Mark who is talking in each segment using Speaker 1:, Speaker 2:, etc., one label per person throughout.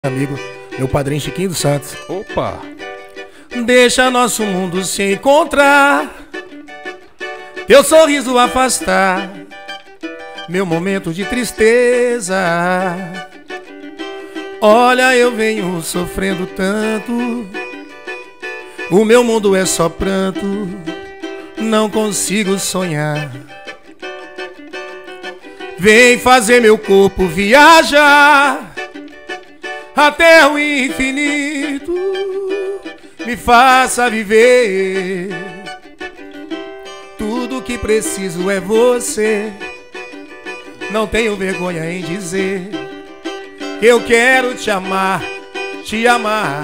Speaker 1: amigo, meu padrinho Chiquinho dos Santos.
Speaker 2: Opa!
Speaker 1: Deixa nosso mundo se encontrar, teu sorriso afastar meu momento de tristeza. Olha, eu venho sofrendo tanto, o meu mundo é só pranto, não consigo sonhar. Vem fazer meu corpo viajar até o infinito, me faça viver. Tudo que preciso é você, não tenho vergonha em dizer que eu quero te amar, te amar.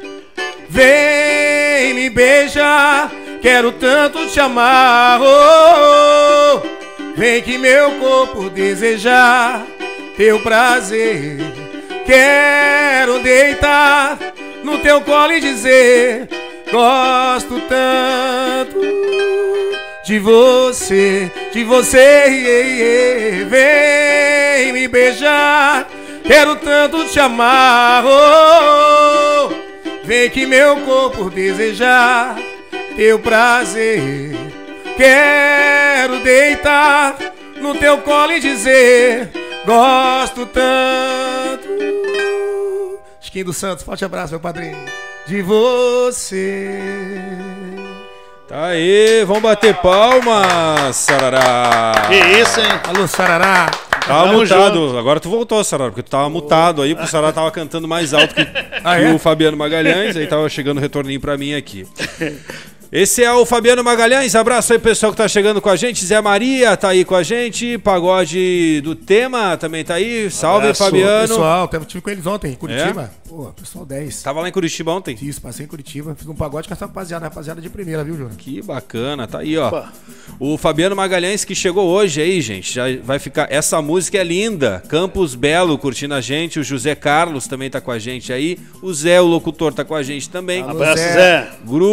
Speaker 1: Vem me beijar, quero tanto te amar. Oh, oh. Vem que meu corpo desejar teu prazer. Quero deitar no teu colo e dizer: gosto tanto de você, de você. Vem me beijar, quero tanto te amar. Oh, vem que meu corpo desejar teu prazer. Quero deitar no teu colo e dizer: gosto tanto. Chiquinho dos Santos, forte abraço, meu padrinho. De você.
Speaker 2: Tá aí, vamos bater palmas, Sarará.
Speaker 3: Que isso, hein?
Speaker 1: Alô, Sarará.
Speaker 2: Tava mutado, agora tu voltou, Sarará, porque tu tava mutado aí, porque o Sarará tava cantando mais alto que o Fabiano Magalhães, aí tava chegando o retorninho pra mim aqui. Esse é o Fabiano Magalhães, abraço aí pessoal que tá chegando com a gente, Zé Maria tá aí com a gente, Pagode do Tema também tá aí, salve abraço, Fabiano.
Speaker 1: Pessoal, tive com eles ontem em Curitiba, Pô, pessoal 10.
Speaker 2: Tava lá em Curitiba ontem?
Speaker 1: Isso, passei em Curitiba, fiz um pagode com essa rapaziada de primeira, viu, Júnior?
Speaker 2: Que bacana, tá aí ó. Opa. O Fabiano Magalhães que chegou hoje aí, gente, já vai ficar, essa música é linda, Campos Belo curtindo a gente, o José Carlos também tá com a gente aí, o Zé, o locutor, tá com a gente também.
Speaker 3: Abraço, Zé.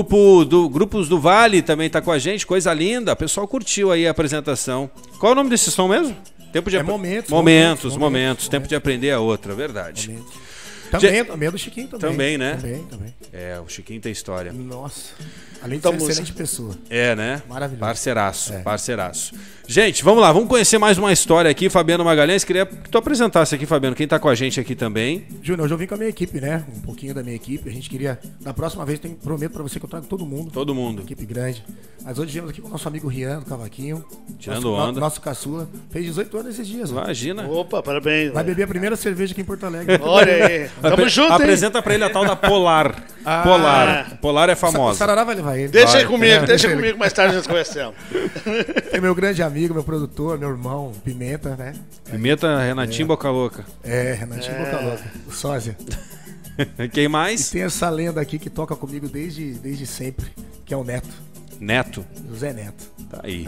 Speaker 2: Grupos do Vale também tá com a gente, coisa linda. O pessoal curtiu aí a apresentação. Qual é o nome desse som mesmo? Tempo de Momentos. Tempo de aprender a outra, verdade.
Speaker 1: Momentos. Também é do Chiquinho também.
Speaker 2: Também, né?
Speaker 1: Também.
Speaker 2: É, o Chiquinho tem história.
Speaker 1: Nossa. Além de ser uma excelente pessoa.
Speaker 2: É, né?
Speaker 1: Maravilhoso.
Speaker 2: Parceiraço. Gente, vamos lá, vamos conhecer mais uma história aqui, Fabiano Magalhães. Queria que tu apresentasse aqui, Fabiano, quem tá com a gente aqui também.
Speaker 1: Júnior, hoje eu vim com a minha equipe, né? Um pouquinho da minha equipe. A gente queria, da próxima vez, prometo pra você que eu trago todo mundo.
Speaker 2: Todo mundo.
Speaker 1: Uma equipe grande. Mas hoje viemos aqui com o nosso amigo Rian, do Cavaquinho.
Speaker 2: Tirando onda.
Speaker 1: Nosso caçula. Fez 18 anos esses dias.
Speaker 2: Imagina.
Speaker 3: Opa, parabéns.
Speaker 1: Vai beber a primeira cerveja aqui em Porto Alegre.
Speaker 3: Olha aí. Tamo junto, hein?
Speaker 2: Apresenta pra ele a tal da Polar. Polar é famosa.
Speaker 1: O Sarará vai levar ele.
Speaker 3: Deixa aí comigo, deixa comigo, mais tarde nós conversamos.
Speaker 1: É meu grande amigo, meu produtor, meu irmão, Pimenta, né?
Speaker 2: Pimenta, Renatinho Boca Louca.
Speaker 1: Renatinho Boca Louca, o sósia.
Speaker 2: Quem mais?
Speaker 1: E tem essa lenda aqui que toca comigo desde sempre, que é o Neto.
Speaker 2: Neto?
Speaker 1: José Neto.
Speaker 2: Tá aí.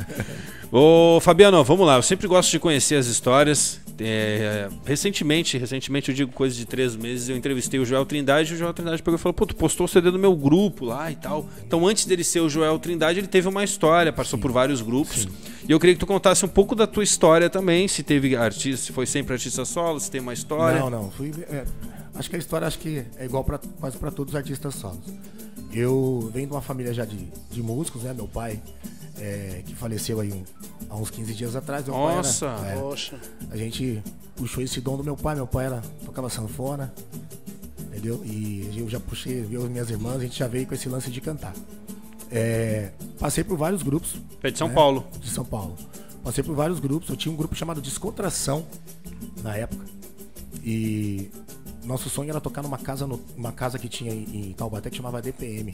Speaker 2: Ô, Fabiano, vamos lá. Eu sempre gosto de conhecer as histórias. Recentemente, eu digo coisa de 3 meses, eu entrevistei o Joel Trindade e o Joel Trindade pegou e falou: pô, tu postou o CD do meu grupo lá e tal. Então, antes dele ser o Joel Trindade, ele teve uma história, passou por vários grupos. Sim. E eu queria que tu contasse um pouco da tua história também, se teve artista, se foi sempre artista solo, se tem uma história.
Speaker 1: Não. Acho que a história é igual quase para todos os artistas solos. Eu venho de uma família já de músicos, né? Meu pai, que faleceu aí há uns 15 dias atrás.
Speaker 2: Nossa!
Speaker 3: Poxa.
Speaker 1: A gente puxou esse dom do meu pai. Meu pai tocava sanfona, entendeu? E eu já puxei, eu e minhas irmãs, a gente já veio com esse lance de cantar. Passei por vários grupos.
Speaker 2: É de São Paulo.
Speaker 1: De São Paulo. Passei por vários grupos. Eu tinha um grupo chamado Descontração na época. E nosso sonho era tocar numa casa que tinha em Taubaté que chamava DPM.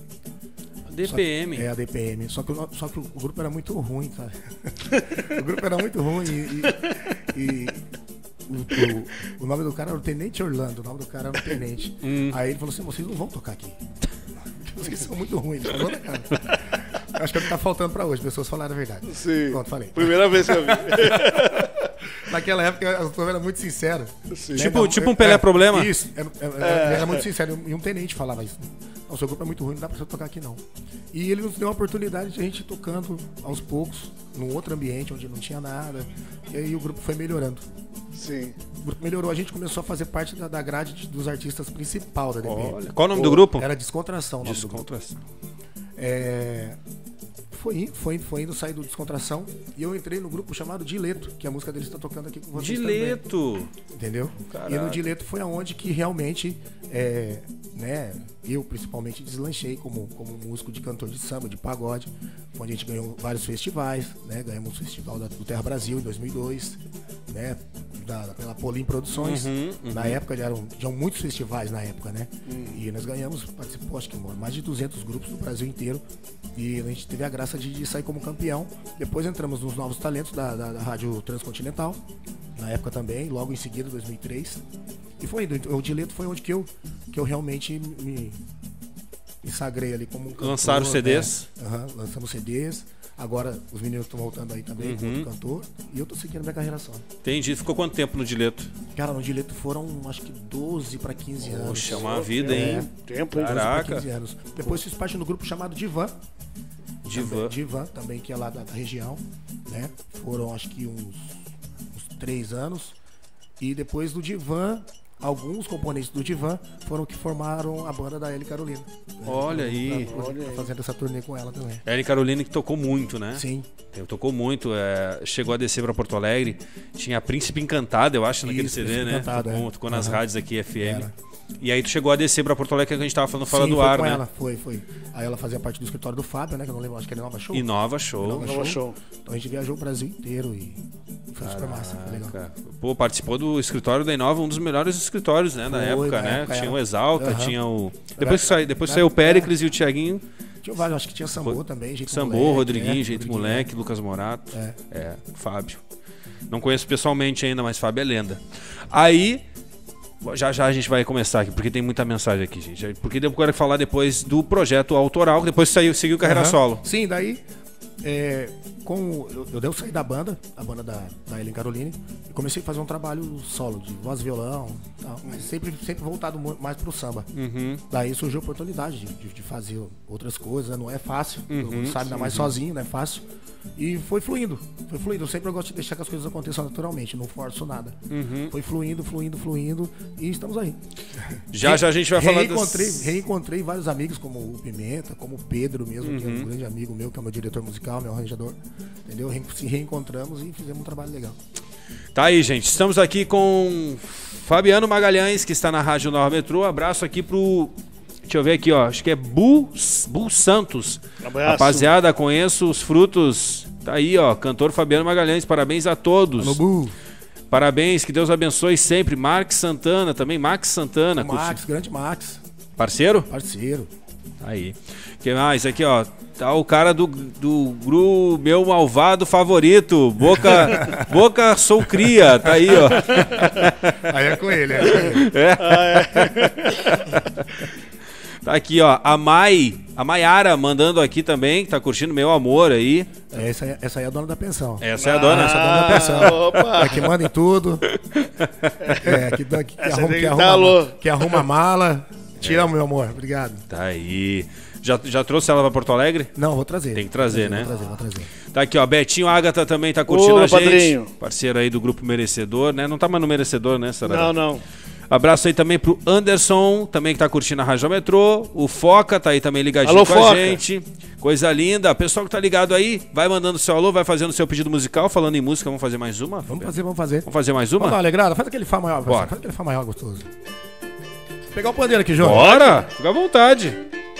Speaker 2: DPM?
Speaker 1: A DPM. Só que o grupo era muito ruim, sabe? O grupo era muito ruim e o nome do cara era o Tenente Orlando. O nome do cara era o Tenente. Aí ele falou assim: vocês não vão tocar aqui. Vocês são muito ruins. Ele falou, né, cara? Acho que é o que tá faltando pra hoje. As pessoas falaram a verdade.
Speaker 3: Sim.
Speaker 1: Pronto, falei.
Speaker 3: Primeira vez que eu vi.
Speaker 1: Naquela época eu era muito sincero.
Speaker 2: Tipo um Pelé Problema?
Speaker 1: Isso, era muito sincero. E um tenente falava isso. Não, seu grupo é muito ruim, não dá pra você tocar aqui não. E ele nos deu a oportunidade de a gente ir tocando aos poucos, num outro ambiente onde não tinha nada. E aí o grupo foi melhorando.
Speaker 3: Sim.
Speaker 1: O grupo melhorou, a gente começou a fazer parte da grade dos artistas principal da DB.
Speaker 2: Olha, qual o nome do grupo?
Speaker 1: Era Descontração.
Speaker 2: Descontração.
Speaker 1: Foi indo sair do Descontração e eu entrei no grupo chamado Dileto, que a música deles está tocando aqui com vocês.
Speaker 2: Dileto!
Speaker 1: Também, entendeu?
Speaker 2: Caraca.
Speaker 1: E no Dileto foi aonde que realmente, né, eu principalmente deslanchei como músico de cantor de samba, de pagode, onde a gente ganhou vários festivais, né? Ganhamos o festival do Terra Brasil em 2002, né? Pela Polim Produções. Na época tinham muitos festivais na época, né? E nós ganhamos, participou acho que mais de 200 grupos do Brasil inteiro. E a gente teve a graça de sair como campeão. Depois entramos nos Novos Talentos da Rádio Transcontinental, na época também, logo em seguida, 2003. E foi indo. O Dileto foi onde que eu realmente me sagrei ali como um cantor.
Speaker 2: Lançaram CDs?
Speaker 1: Né? Lançamos CDs. Agora os meninos estão voltando aí também como cantor. E eu tô seguindo minha carreira só.
Speaker 2: Entendi. Ficou quanto tempo no Dileto?
Speaker 1: Cara, no Dileto foram acho que 12 para 15 anos.
Speaker 2: Poxa, é uma vida, hein?
Speaker 3: Tempo, hein?
Speaker 2: Caraca.
Speaker 1: 15 anos. Depois fiz parte do grupo chamado Divan. Divan também, que é lá da região, né? Foram acho que uns 3 anos. E depois do Divan, alguns componentes do Divan foram que formaram a banda da Ellie Carolina.
Speaker 2: Olha aí.
Speaker 1: Fazendo essa turnê com ela também.
Speaker 2: Ellie Carolina que tocou muito, né?
Speaker 1: Sim.
Speaker 2: Tocou muito, chegou a descer pra Porto Alegre. Tinha Príncipe Encantado, eu acho, naquele CD,
Speaker 1: Príncipe
Speaker 2: né?
Speaker 1: Encantado,
Speaker 2: Tocou nas rádios aqui, FM.
Speaker 1: Era.
Speaker 2: E aí tu chegou a descer pra Porto Alegre, que a gente tava falando fora
Speaker 1: Sim,
Speaker 2: do
Speaker 1: foi
Speaker 2: ar,
Speaker 1: com
Speaker 2: né?
Speaker 1: ela, foi. Aí ela fazia parte do escritório do Fábio, né? Que eu não lembro, acho que era Nova Show.
Speaker 2: Nova Show.
Speaker 3: Nova Show.
Speaker 1: Então a gente viajou o Brasil inteiro e foi super massa, foi legal.
Speaker 2: Pô, participou do escritório da Inova, um dos melhores escritórios, né? Na época, né? Tinha o Exalta, tinha o... Depois saiu o Péricles e o Thiaguinho.
Speaker 1: Tinha vários, acho que tinha Sambô também, Jeito
Speaker 2: Sambô,
Speaker 1: Moleque,
Speaker 2: Rodriguinho, Jeito Moleque, Lucas Morato. Fábio. Não conheço pessoalmente ainda, mas Fábio é lenda. Aí... Já a gente vai começar aqui, porque tem muita mensagem aqui, gente. Porque eu quero falar depois do projeto autoral, que depois seguiu carreira solo.
Speaker 1: Sim, daí eu devo sair da banda, a banda da Ellen Caroline, e comecei a fazer um trabalho solo, de voz e violão, tal, mas sempre voltado mais pro samba. Daí surgiu a oportunidade de fazer outras coisas, não é fácil, todo mundo sabe, ainda mais sozinho, não é fácil. E foi fluindo. Eu sempre gosto de deixar que as coisas aconteçam naturalmente, não forço nada. Foi fluindo, e estamos aí.
Speaker 2: Já a gente vai falar
Speaker 1: Reencontrei vários amigos, como o Pimenta, como o Pedro mesmo, que é um grande amigo meu, que é o meu diretor musical, meu arranjador. Entendeu? Se reencontramos e fizemos um trabalho legal.
Speaker 2: Tá aí, gente. Estamos aqui com Fabiano Magalhães, que está na Rádio Nova Metrô. Abraço aqui pro... Deixa eu ver aqui, ó. Acho que é Bu Santos.
Speaker 3: Abraço.
Speaker 2: Rapaziada, conheço os frutos. Tá aí, ó. Cantor Fabiano Magalhães. Parabéns a todos.
Speaker 1: Alô, Bu.
Speaker 2: Parabéns, que Deus abençoe sempre. Max Santana também. Max Santana.
Speaker 1: Grande Max.
Speaker 2: Parceiro?
Speaker 1: Parceiro.
Speaker 2: Aí. Que mais? Aqui, ó. Tá o cara do meu malvado favorito. Boca Sou Cria. Tá aí, ó.
Speaker 1: Aí é com ele,
Speaker 2: Tá aqui, ó, a Maiara mandando aqui também, que tá curtindo Meu Amor aí.
Speaker 1: Essa aí é a dona da pensão.
Speaker 2: Essa é a dona.
Speaker 1: Essa é a dona da pensão.
Speaker 3: Opa!
Speaker 1: É que manda em tudo. Que arruma a mala. Te amo, meu amor. Obrigado.
Speaker 2: Tá aí. Já trouxe ela pra Porto Alegre?
Speaker 1: Não, vou trazer.
Speaker 2: Tem que trazer, né?
Speaker 1: Vou trazer.
Speaker 2: Tá aqui, ó, Betinho Ágata também tá curtindo a gente.
Speaker 3: Padrinho.
Speaker 2: Parceiro aí do Grupo Merecedor, né? Não tá mais no Merecedor, né, Sarada?
Speaker 3: Não.
Speaker 2: Abraço aí também pro Anderson, também que tá curtindo a Rádio Metrô. O Foca tá aí também ligadinho
Speaker 3: alô,
Speaker 2: com
Speaker 3: Foca.
Speaker 2: a gente. Coisa linda. Pessoal que tá ligado aí, vai mandando seu alô, vai fazendo seu pedido musical. Falando em música, vamos fazer mais uma?
Speaker 1: Vamos fazer.
Speaker 2: Vamos fazer mais uma?
Speaker 1: Vamos dar uma alegrada? Faz aquele Fá maior.
Speaker 2: Bora.
Speaker 1: Faz aquele Fá maior gostoso. Vou pegar o pandeiro aqui, João.
Speaker 2: Bora! Fica à vontade.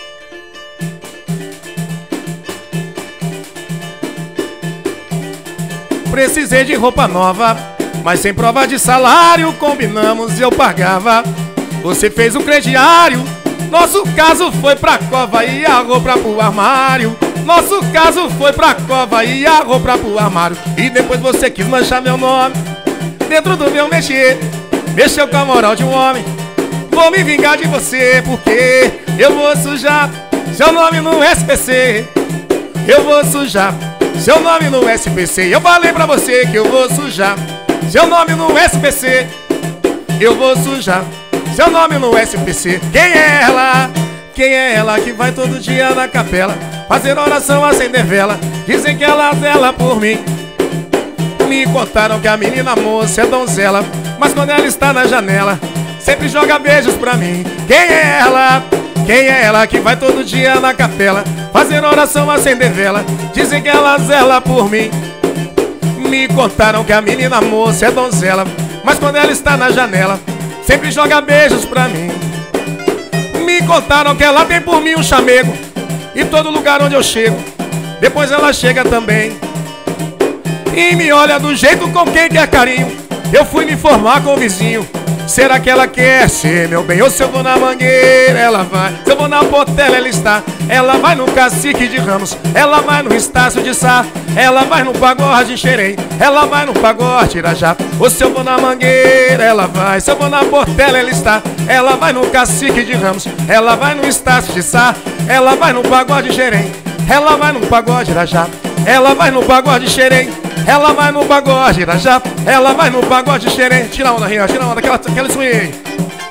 Speaker 1: Precisei de roupa nova, mas sem prova de salário, combinamos e eu pagava. Você fez um crediário, nosso caso foi pra cova e a roupa pro armário. Nosso caso foi pra cova e a roupa pro armário. E depois você quis manchar meu nome dentro do meu mexer. Mexeu com a moral de um homem. Vou me vingar de você, porque eu vou sujar seu nome no SPC. Eu vou sujar seu nome no SPC. Eu falei pra você que eu vou sujar seu nome no SPC. Eu vou sujar seu nome no SPC. Quem é ela? Quem é ela que vai todo dia na capela fazer oração, acender vela? Dizem que ela zela por mim. Me contaram que a menina moça é donzela, mas quando ela está na janela sempre joga beijos pra mim. Quem é ela? Quem é ela que vai todo dia na capela fazer oração, acender vela? Dizem que ela zela por mim. Me contaram que a menina moça é donzela, mas quando ela está na janela sempre joga beijos pra mim. Me contaram que ela tem por mim um chamego em todo lugar onde eu chego. Depois ela chega também e me olha do jeito com quem quer carinho. Eu fui me informar com o vizinho. Será que ela quer ser meu bem? Ou se eu vou na Mangueira, ela vai. Se eu vou na Portela, ela está. Ela vai no Cacique de Ramos, ela vai no Estácio de Sá, ela vai no Pagode de Xerém, ela vai no Pagode Irajá. Ou se eu vou na Mangueira, ela vai. Se eu vou na Portela, ela está. Ela vai no Cacique de Ramos, ela vai no Estácio de Sá, ela vai no Pagode de Xerém, ela vai no Pagode Irajá, ela vai no Pagode de Xerém, ela vai no Pagode Irajá, ela vai no Pagode de Xerém. Tira a onda, Rian, tira a onda, aquela swing aí.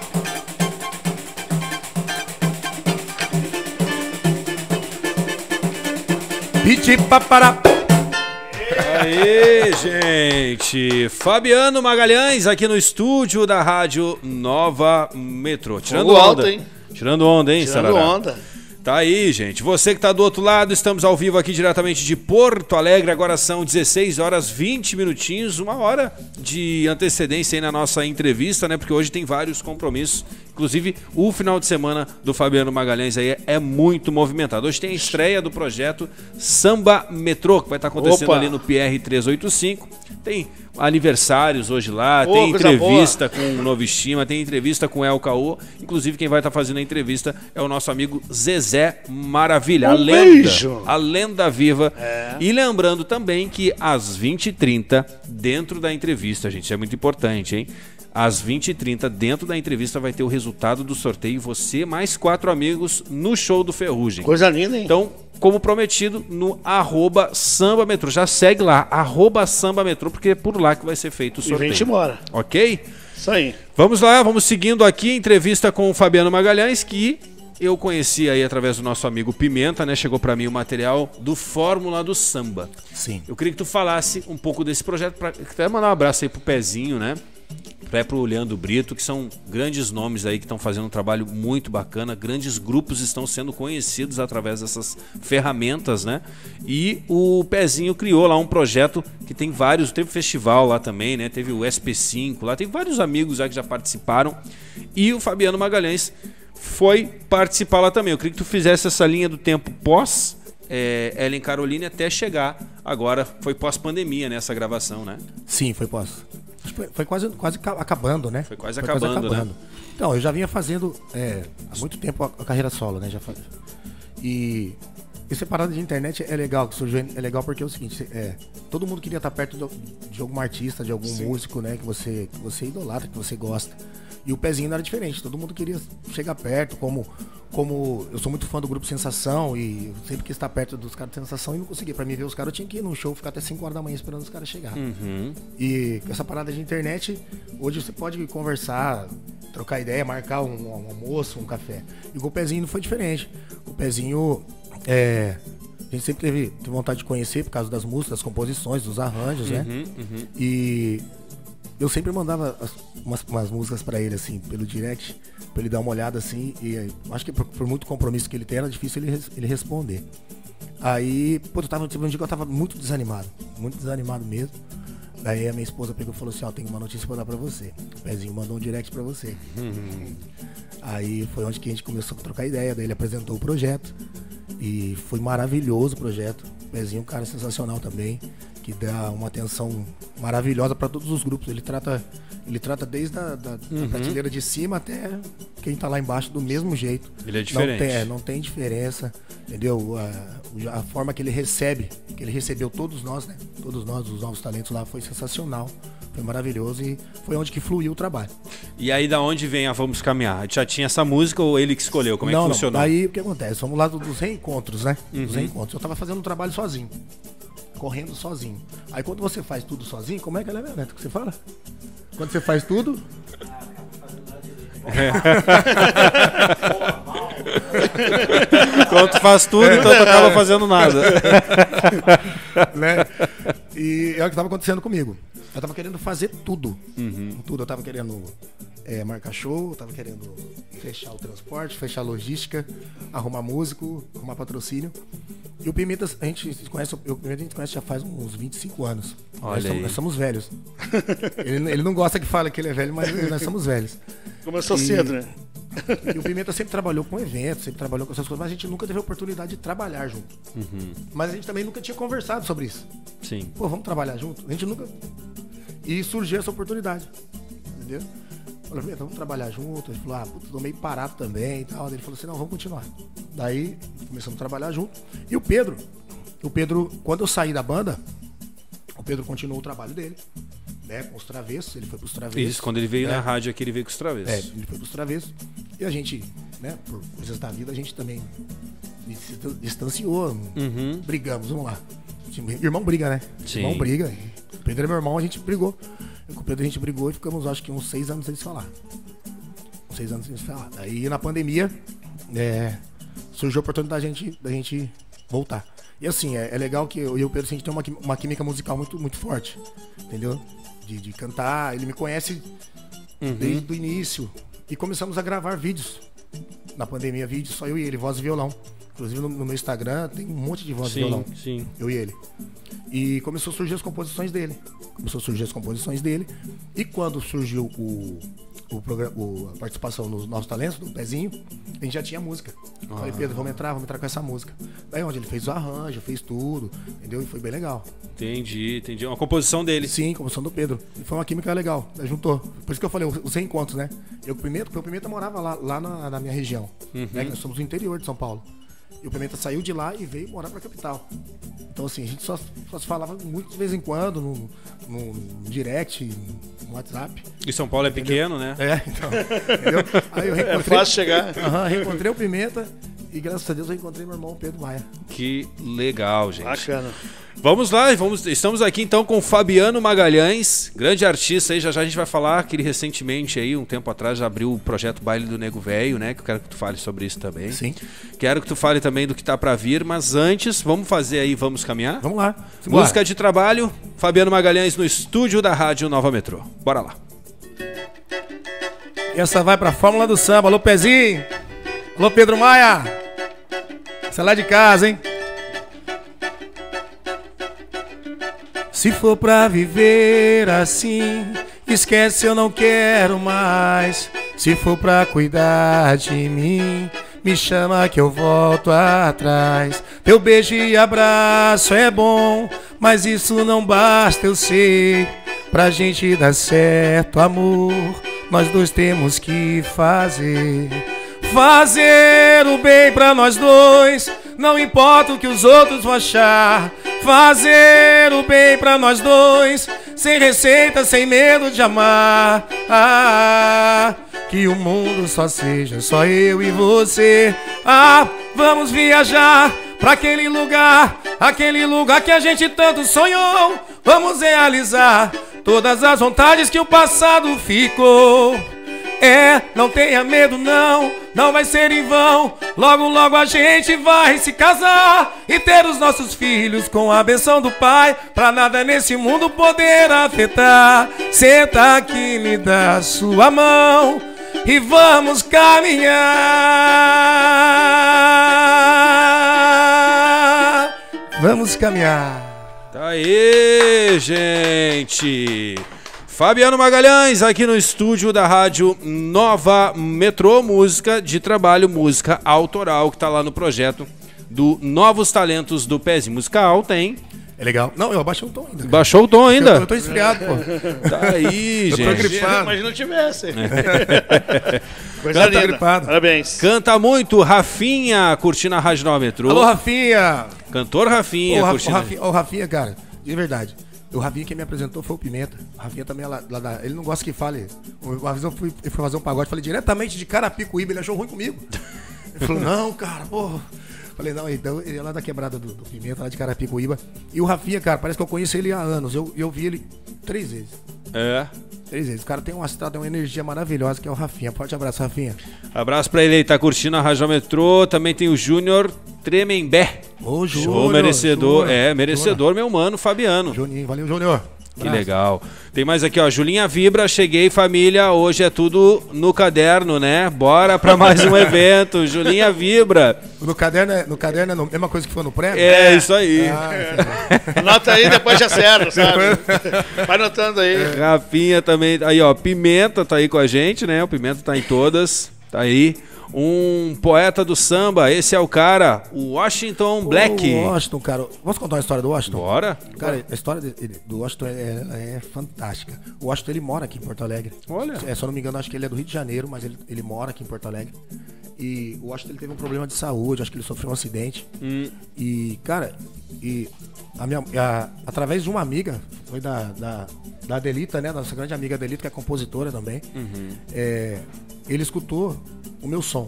Speaker 1: Piti papará.
Speaker 2: Aê, gente! Fabiano Magalhães aqui no estúdio da Rádio Nova Metrô. Tirando onda,
Speaker 3: alto, hein?
Speaker 2: Tirando onda, hein,
Speaker 3: Tirando
Speaker 2: Sarará?
Speaker 3: onda.
Speaker 2: Tá aí, gente. Você que tá do outro lado, estamos ao vivo aqui diretamente de Porto Alegre. Agora são 16 horas 20 minutinhos, uma hora de antecedência aí na nossa entrevista, né? Porque hoje tem vários compromissos. Inclusive, o final de semana do Fabiano Magalhães aí é muito movimentado. Hoje tem a estreia do projeto Samba Metrô, que vai estar acontecendo ali no PR 385. Tem aniversários hoje lá, tem entrevista com o Novo Estima, tem entrevista com El Caô. Inclusive, quem vai estar fazendo a entrevista é o nosso amigo Zezé Maravilha, a lenda viva. É. E lembrando também que às 20h30, dentro da entrevista, gente, isso é muito importante, hein? Às 20h30, dentro da entrevista, vai ter o resultado do sorteio. Você mais 4 amigos no show do Ferrugem.
Speaker 3: Coisa linda, hein?
Speaker 2: Então, como prometido, no @SambaMetrô. Já segue lá, @SambaMetrô, porque é por lá que vai ser feito o sorteio.
Speaker 3: E vem embora.
Speaker 2: Ok?
Speaker 3: Isso aí.
Speaker 2: Vamos lá, vamos seguindo aqui. Entrevista com o Fabiano Magalhães, que eu conheci aí através do nosso amigo Pimenta, né? Chegou pra mim o material do Fórmula do Samba.
Speaker 1: Sim.
Speaker 2: Eu queria que tu falasse um pouco desse projeto, até mandar um abraço aí pro Pezinho, né? Pro Leandro Brito, que são grandes nomes aí que estão fazendo um trabalho muito bacana. Grandes grupos estão sendo conhecidos através dessas ferramentas, né? E o Pezinho criou lá um projeto que tem vários, teve festival lá também, né? Teve o SP5 lá, tem vários amigos já que já participaram. E o Fabiano Magalhães foi participar lá também. Eu queria que tu fizesse essa linha do tempo pós Ellen Caroline até chegar agora, foi pós-pandemia, né? Essa gravação, né?
Speaker 1: Sim, foi pós. Foi quase acabando, né?
Speaker 2: Foi quase acabando, né?
Speaker 1: Então, eu já vinha fazendo há muito tempo a carreira solo, né? E essa parada de internet é legal, que surgiu, é legal porque é o seguinte, todo mundo queria estar perto de algum artista, de algum músico, né? Que você idolatra, que você gosta. E o Pezinho não era diferente, todo mundo queria chegar perto, como eu sou muito fã do grupo Sensação e eu sempre quis estar perto dos caras de Sensação e não conseguia. Pra mim ver os caras, eu tinha que ir num show, ficar até 5 horas da manhã esperando os caras chegarem.
Speaker 2: Uhum.
Speaker 1: E com essa parada de internet, hoje você pode conversar, trocar ideia, marcar um almoço, um café. E com o Pezinho não foi diferente. O Pezinho, a gente sempre teve vontade de conhecer por causa das músicas, das composições, dos arranjos, né?
Speaker 2: Uhum.
Speaker 1: E eu sempre mandava umas músicas pra ele, assim, pelo direct, pra ele dar uma olhada, assim, e acho que por muito compromisso que ele tem, era difícil ele responder. Aí, teve um dia que eu tava muito desanimado mesmo. Daí a minha esposa pegou e falou assim, tenho uma notícia pra dar pra você. O Pezinho mandou um direct pra você. Aí foi onde que a gente começou a trocar ideia, daí ele apresentou o projeto, e foi maravilhoso o projeto. O Pezinho é um cara sensacional também, que dá uma atenção maravilhosa para todos os grupos. Ele trata desde a da prateleira de cima até quem tá lá embaixo do mesmo jeito.
Speaker 2: Ele é diferente.
Speaker 1: Não tem diferença, entendeu? A forma que ele recebeu todos nós, né? Todos nós, os novos talentos lá, foi sensacional. Foi maravilhoso e foi onde que fluiu o trabalho.
Speaker 2: E aí da onde vem a Vamos Caminhar? Já tinha essa música ou ele que escolheu? Como é que funcionou?
Speaker 1: Aí o que acontece? Vamos lá dos reencontros, né? Dos reencontros. Eu tava fazendo um trabalho sozinho. correndo sozinho. Aí quando você faz tudo sozinho, como é que é, Neto, que você fala? Quando você faz tudo...
Speaker 2: Quando tu faz tudo, então tu acaba fazendo nada.
Speaker 1: Né? E é o que estava acontecendo comigo. Eu tava querendo fazer tudo. Tudo. Eu tava querendo marcar show, eu tava querendo fechar o transporte, fechar a logística, arrumar músico, arrumar patrocínio. E o Pimenta, a gente se conhece já faz uns 25 anos. Nós somos velhos. Ele não gosta que fale que ele é velho, mas nós somos velhos.
Speaker 3: Começou cedo, né?
Speaker 1: E o Pimenta sempre trabalhou com eventos, sempre trabalhou com essas coisas, mas a gente nunca teve a oportunidade de trabalhar junto. Mas a gente também nunca tinha conversado sobre isso.
Speaker 2: Sim.
Speaker 1: Pô, vamos trabalhar junto? A gente nunca... E surgiu essa oportunidade, entendeu? Falei, Pimenta, vamos trabalhar junto. Ele falou, tô meio parado também e tal. Ele falou assim, não, vamos continuar. Daí, começamos a trabalhar junto. E o Pedro, quando eu saí da banda, o Pedro continuou o trabalho dele, né, com os Travessos, ele foi pros Travessos.
Speaker 2: Isso, quando ele veio na rádio aqui, ele veio com os Travessos.
Speaker 1: Ele foi pros Travessos. E a gente, né, por coisas da vida, a gente também se distanciou, brigamos, vamos lá. Irmão briga, né?
Speaker 2: Sim.
Speaker 1: Irmão briga. O Pedro é meu irmão, a gente brigou. Com o Pedro a gente brigou e ficamos, acho que uns 6 anos sem se falar. 6 anos sem se falar. Aí na pandemia, surgiu a oportunidade da gente voltar. E assim, é legal que eu e o Pedro, a gente tem uma química musical muito, muito forte, entendeu? De cantar, ele me conhece desde o início. E começamos a gravar vídeos. Na pandemia, vídeos, só eu e ele, voz e violão. Inclusive no meu Instagram tem um monte de voz e violão.
Speaker 2: Sim.
Speaker 1: Eu e ele. E começou a surgir as composições dele. E quando surgiu a participação nos Novos Talentos, do Pezinho, a gente já tinha música. Falei, Pedro, vamos entrar com essa música. Daí onde ele fez o arranjo, fez tudo, entendeu? E foi bem legal.
Speaker 2: Entendi. Uma composição dele.
Speaker 1: Sim, composição do Pedro. E foi uma química legal. Daí juntou. Por isso que eu falei, os reencontros, né? O Pimenta morava lá na minha região. Né? Nós somos do interior de São Paulo. E o Pimenta saiu de lá e veio morar pra capital. Então, assim, a gente só se falava muito de vez em quando, no direct, no WhatsApp.
Speaker 2: E São Paulo é pequeno, né?
Speaker 1: Então. Entendeu? Aí eu reencontrei.
Speaker 3: É fácil chegar.
Speaker 1: Reencontrei o Pimenta e, graças a Deus, eu encontrei meu irmão Pedro Maia.
Speaker 2: Que legal, gente.
Speaker 3: Bacana.
Speaker 2: Vamos lá, estamos aqui então com o Fabiano Magalhães, grande artista aí, já a gente vai falar que ele recentemente aí, um tempo atrás, já abriu o projeto Baile do Nego Velho, né, que eu quero que tu fale sobre isso também.
Speaker 1: Sim.
Speaker 2: Quero que tu fale também do que tá pra vir, mas antes, vamos fazer aí, vamos caminhar?
Speaker 1: Vamos lá.
Speaker 2: Música de trabalho, Fabiano Magalhães no estúdio da Rádio Nova Metrô. Bora lá.
Speaker 1: E essa vai pra Fórmula do Samba. Alô, Pezinho. Alô, Pedro Maia. Essa é lá de casa, hein? Se for pra viver assim, esquece, eu não quero mais. Se for pra cuidar de mim, me chama que eu volto atrás. Teu beijo e abraço é bom, mas isso não basta, eu sei. Pra gente dar certo, amor, nós dois temos que fazer o bem pra nós dois, não importa o que os outros vão achar. Fazer o bem pra nós dois, sem receita, sem medo de amar. Que o mundo só seja só eu e você. Vamos viajar pra aquele lugar que a gente tanto sonhou. Vamos realizar todas as vontades que o passado ficou. Não tenha medo não vai ser em vão. Logo, logo a gente vai se casar e ter os nossos filhos com a benção do Pai, pra nada nesse mundo poder afetar. Senta aqui, me dá sua mão e vamos caminhar. Vamos caminhar.
Speaker 2: Tá aí, gente. Fabiano Magalhães aqui no estúdio da Rádio Nova Metrô, música de trabalho, música autoral, que tá lá no projeto do Novos Talentos do Pezinho. Música alta, hein?
Speaker 1: É legal. Não, eu abaixei o tom ainda.
Speaker 2: Baixou o tom ainda?
Speaker 1: Eu tô esfriado, pô.
Speaker 2: Tá aí, gente.
Speaker 1: Eu tô gripado.
Speaker 3: Imagina não tivesse.
Speaker 1: Coisa linda. Gripado.
Speaker 3: Parabéns.
Speaker 2: Canta muito, Rafinha, curtindo a Rádio Nova Metrô.
Speaker 1: Alô, Rafinha.
Speaker 2: Cantor Rafinha, curtindo.
Speaker 1: Ô, Rafinha, cara, de verdade. O Rafinha quem me apresentou foi o Pimenta. O Rafinha também é lá da... Ele não gosta que fale. Uma vez eu fui fazer um pagode, falei diretamente de Carapicuíba, ele achou ruim comigo. Ele falou, não, cara, pô, Falei, não, então ele é lá da quebrada do Pimenta, lá de Carapicuíba. E o Rafinha, cara, parece que eu conheço ele há anos. Eu vi ele 3 vezes.
Speaker 2: É.
Speaker 1: 3 vezes. O cara tem um astral, tem uma energia maravilhosa, que é o Rafinha. Forte abraço, Rafinha.
Speaker 2: Abraço pra ele aí, tá curtindo a Rádio Metrô. Também tem o Júnior Tremembé.
Speaker 1: Ô, Júnior.
Speaker 2: Show merecedor.
Speaker 1: Júnior.
Speaker 2: Merecedor, meu mano, Fabiano.
Speaker 1: Juninho, valeu, Júnior.
Speaker 2: Que legal. Tem mais aqui, ó. Julinha Vibra, cheguei, família. Hoje é tudo no caderno, né? Bora pra mais um evento. Julinha Vibra.
Speaker 1: No caderno é a mesma coisa que foi no pré?
Speaker 2: É, isso aí.
Speaker 3: Anota aí, depois já acerta, sabe? Vai anotando aí.
Speaker 2: Rafinha também. Aí, ó. Pimenta tá aí com a gente, né? O Pimenta tá em todas. Tá aí. Um poeta do samba, esse é o cara, o Washington Black.
Speaker 1: O Washington, cara. Posso contar uma história do Washington?
Speaker 2: Bora.
Speaker 1: Cara, a história do Washington é fantástica. O Washington, ele mora aqui em Porto Alegre.
Speaker 2: Olha.
Speaker 1: Se eu não me engano, acho que ele é do Rio de Janeiro, mas ele mora aqui em Porto Alegre. E o Washington, ele teve um problema de saúde, acho que ele sofreu um acidente. E, cara, através de uma amiga, foi da Adelita, né? Nossa grande amiga Adelita, que é compositora também. Ele escutou o meu som.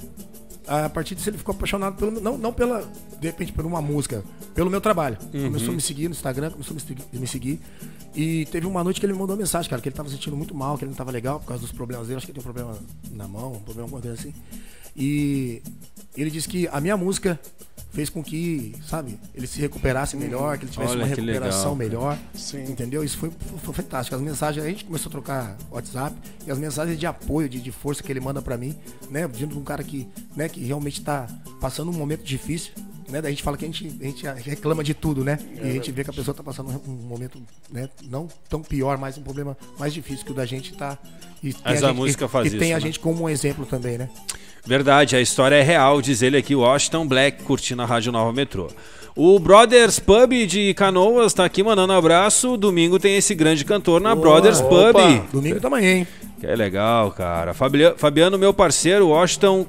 Speaker 1: A partir disso ele ficou apaixonado pelo não pela, de repente, por uma música, pelo meu trabalho. Começou a me seguir no Instagram, começou a me seguir. E teve uma noite que ele me mandou uma mensagem, cara, que ele tava sentindo muito mal, que ele não tava legal por causa dos problemas dele. Acho que ele tem um problema na mão, um problema, alguma coisa assim. E ele disse que a minha música fez com que, sabe, ele se recuperasse melhor, que ele tivesse uma recuperação melhor.
Speaker 3: Sim.
Speaker 1: Entendeu? Isso foi fantástico. As mensagens, a gente começou a trocar WhatsApp e as mensagens de apoio, de força que ele manda pra mim, né? Vindo de um cara que, né, que realmente tá passando um momento difícil, né? Daí a gente fala que a gente reclama de tudo, né? E a gente vê que a pessoa tá passando um momento, né, não tão pior, mas um problema mais difícil que o da gente tá.
Speaker 2: Mas a música faz isso.
Speaker 1: E tem a
Speaker 2: né?
Speaker 1: gente como um exemplo também, né?
Speaker 2: Verdade, a história é real, diz ele aqui, Washington Black, curtindo a Rádio Nova Metrô. O Brothers Pub de Canoas tá aqui mandando um abraço. Domingo tem esse grande cantor na Brothers Pub.
Speaker 1: Domingo também, hein?
Speaker 2: Que é legal, cara. Fabiano, meu parceiro, Washington,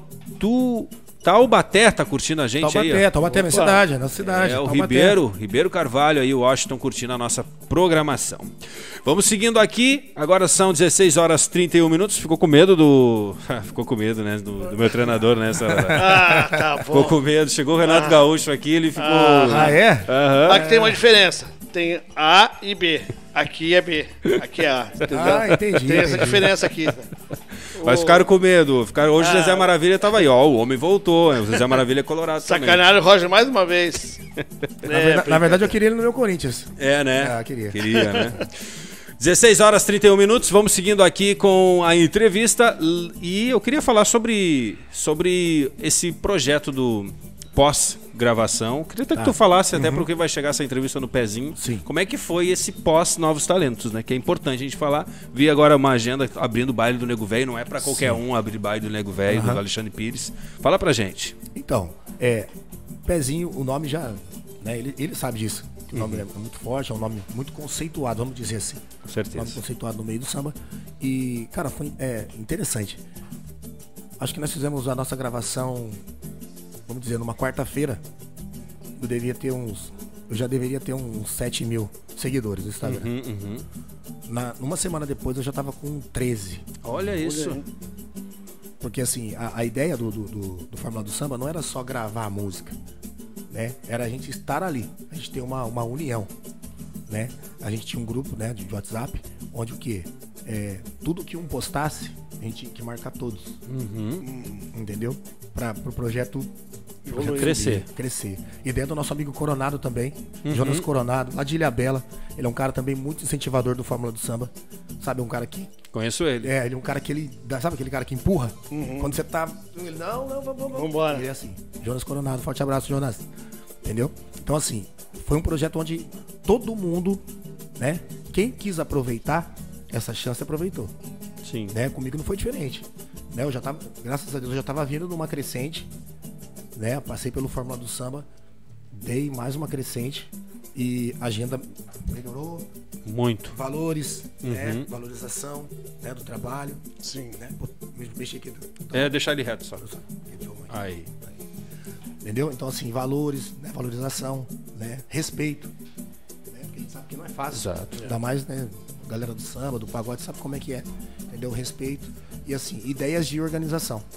Speaker 2: Taubaté tá curtindo a gente aí.
Speaker 1: Taubaté, minha cidade, nossa cidade.
Speaker 2: É o
Speaker 1: Taubaté.
Speaker 2: Ribeiro Carvalho aí, o Washington curtindo a nossa programação. Vamos seguindo aqui, agora são 16 horas 31 minutos. Ficou com medo Ficou com medo, né? Do meu treinador, né?
Speaker 3: Tá bom.
Speaker 2: Ficou com medo. Chegou o Renato Gaúcho aqui, ele ficou.
Speaker 1: É?
Speaker 3: Aqui tem uma diferença. Tem A e B. Aqui é B. Aqui é A. Entendeu?
Speaker 1: Entendi.
Speaker 3: Tem essa diferença aqui.
Speaker 2: Mas ficaram com medo. Hoje o Zezé Maravilha tava aí, ó. O homem voltou. O Zezé Maravilha é colorado também.
Speaker 3: Sacanagem o Roger mais uma vez.
Speaker 1: Na verdade, eu queria ele no meu Corinthians.
Speaker 2: É, né?
Speaker 1: Queria,
Speaker 2: né? 16 horas 31 minutos, vamos seguindo aqui com a entrevista. E eu queria falar sobre esse projeto do pós-gravação. Queria até que tu falasse, até porque vai chegar essa entrevista no pezinho.
Speaker 1: Sim.
Speaker 2: Como é que foi esse pós-Novos Talentos, né? Que é importante a gente falar. Vi agora uma agenda abrindo o baile do Nego Velho. Não é pra qualquer um abrir baile do Nego Velho, do Alexandre Pires. Fala pra gente.
Speaker 1: Então, Pezinho, o nome já... Né, ele sabe disso. O nome é muito forte, é um nome muito conceituado, vamos dizer assim.
Speaker 2: Com certeza.
Speaker 1: Um nome conceituado no meio do samba. E, cara, foi interessante. Acho que nós fizemos a nossa gravação, vamos dizer, numa quarta-feira. Eu já deveria ter uns 7 mil seguidores no Instagram. Numa semana depois eu já tava com 13.
Speaker 2: Olha isso.
Speaker 1: Porque assim, a ideia do Fórmula do Samba não era só gravar a música, né? Era a gente estar ali, a gente ter uma união, né? A gente tinha um grupo, né, de WhatsApp, onde o quê? Tudo que um postasse, a gente tinha que marcar todos. Entendeu? Para o projeto crescer. E dentro do nosso amigo Coronado também, Jonas Coronado, lá de Ilhabela. Ele é um cara também muito incentivador do Fórmula do Samba. Sabe, um cara que...
Speaker 2: Conheço ele.
Speaker 1: Ele é um cara que sabe aquele cara que empurra? Quando você tá... Ele, não, vamos.
Speaker 3: Vambora.
Speaker 1: Ele é assim. Jonas Coronado, forte abraço, Jonas. Entendeu? Então, assim, foi um projeto onde todo mundo, né? Quem quis aproveitar essa chance, aproveitou.
Speaker 2: Sim.
Speaker 1: Né? Comigo não foi diferente. Né? Eu já tava, graças a Deus, eu já tava vindo numa crescente, né? Passei pelo Fórmula do Samba, dei mais uma crescente e a agenda melhorou.
Speaker 2: Muito.
Speaker 1: Valores, né? Valorização, né? Do trabalho.
Speaker 3: Sim.
Speaker 1: Né? Mexer aqui.
Speaker 2: Deixar ele reto só. Aí.
Speaker 1: Entendeu? Então, assim, valores, né? Valorização, né? Respeito. Né? Porque a gente sabe que não é fácil.
Speaker 2: Exato.
Speaker 1: Ainda mais, né? Galera do samba, do pagode, sabe como é que é. Entendeu? Respeito. E assim, ideias de organização.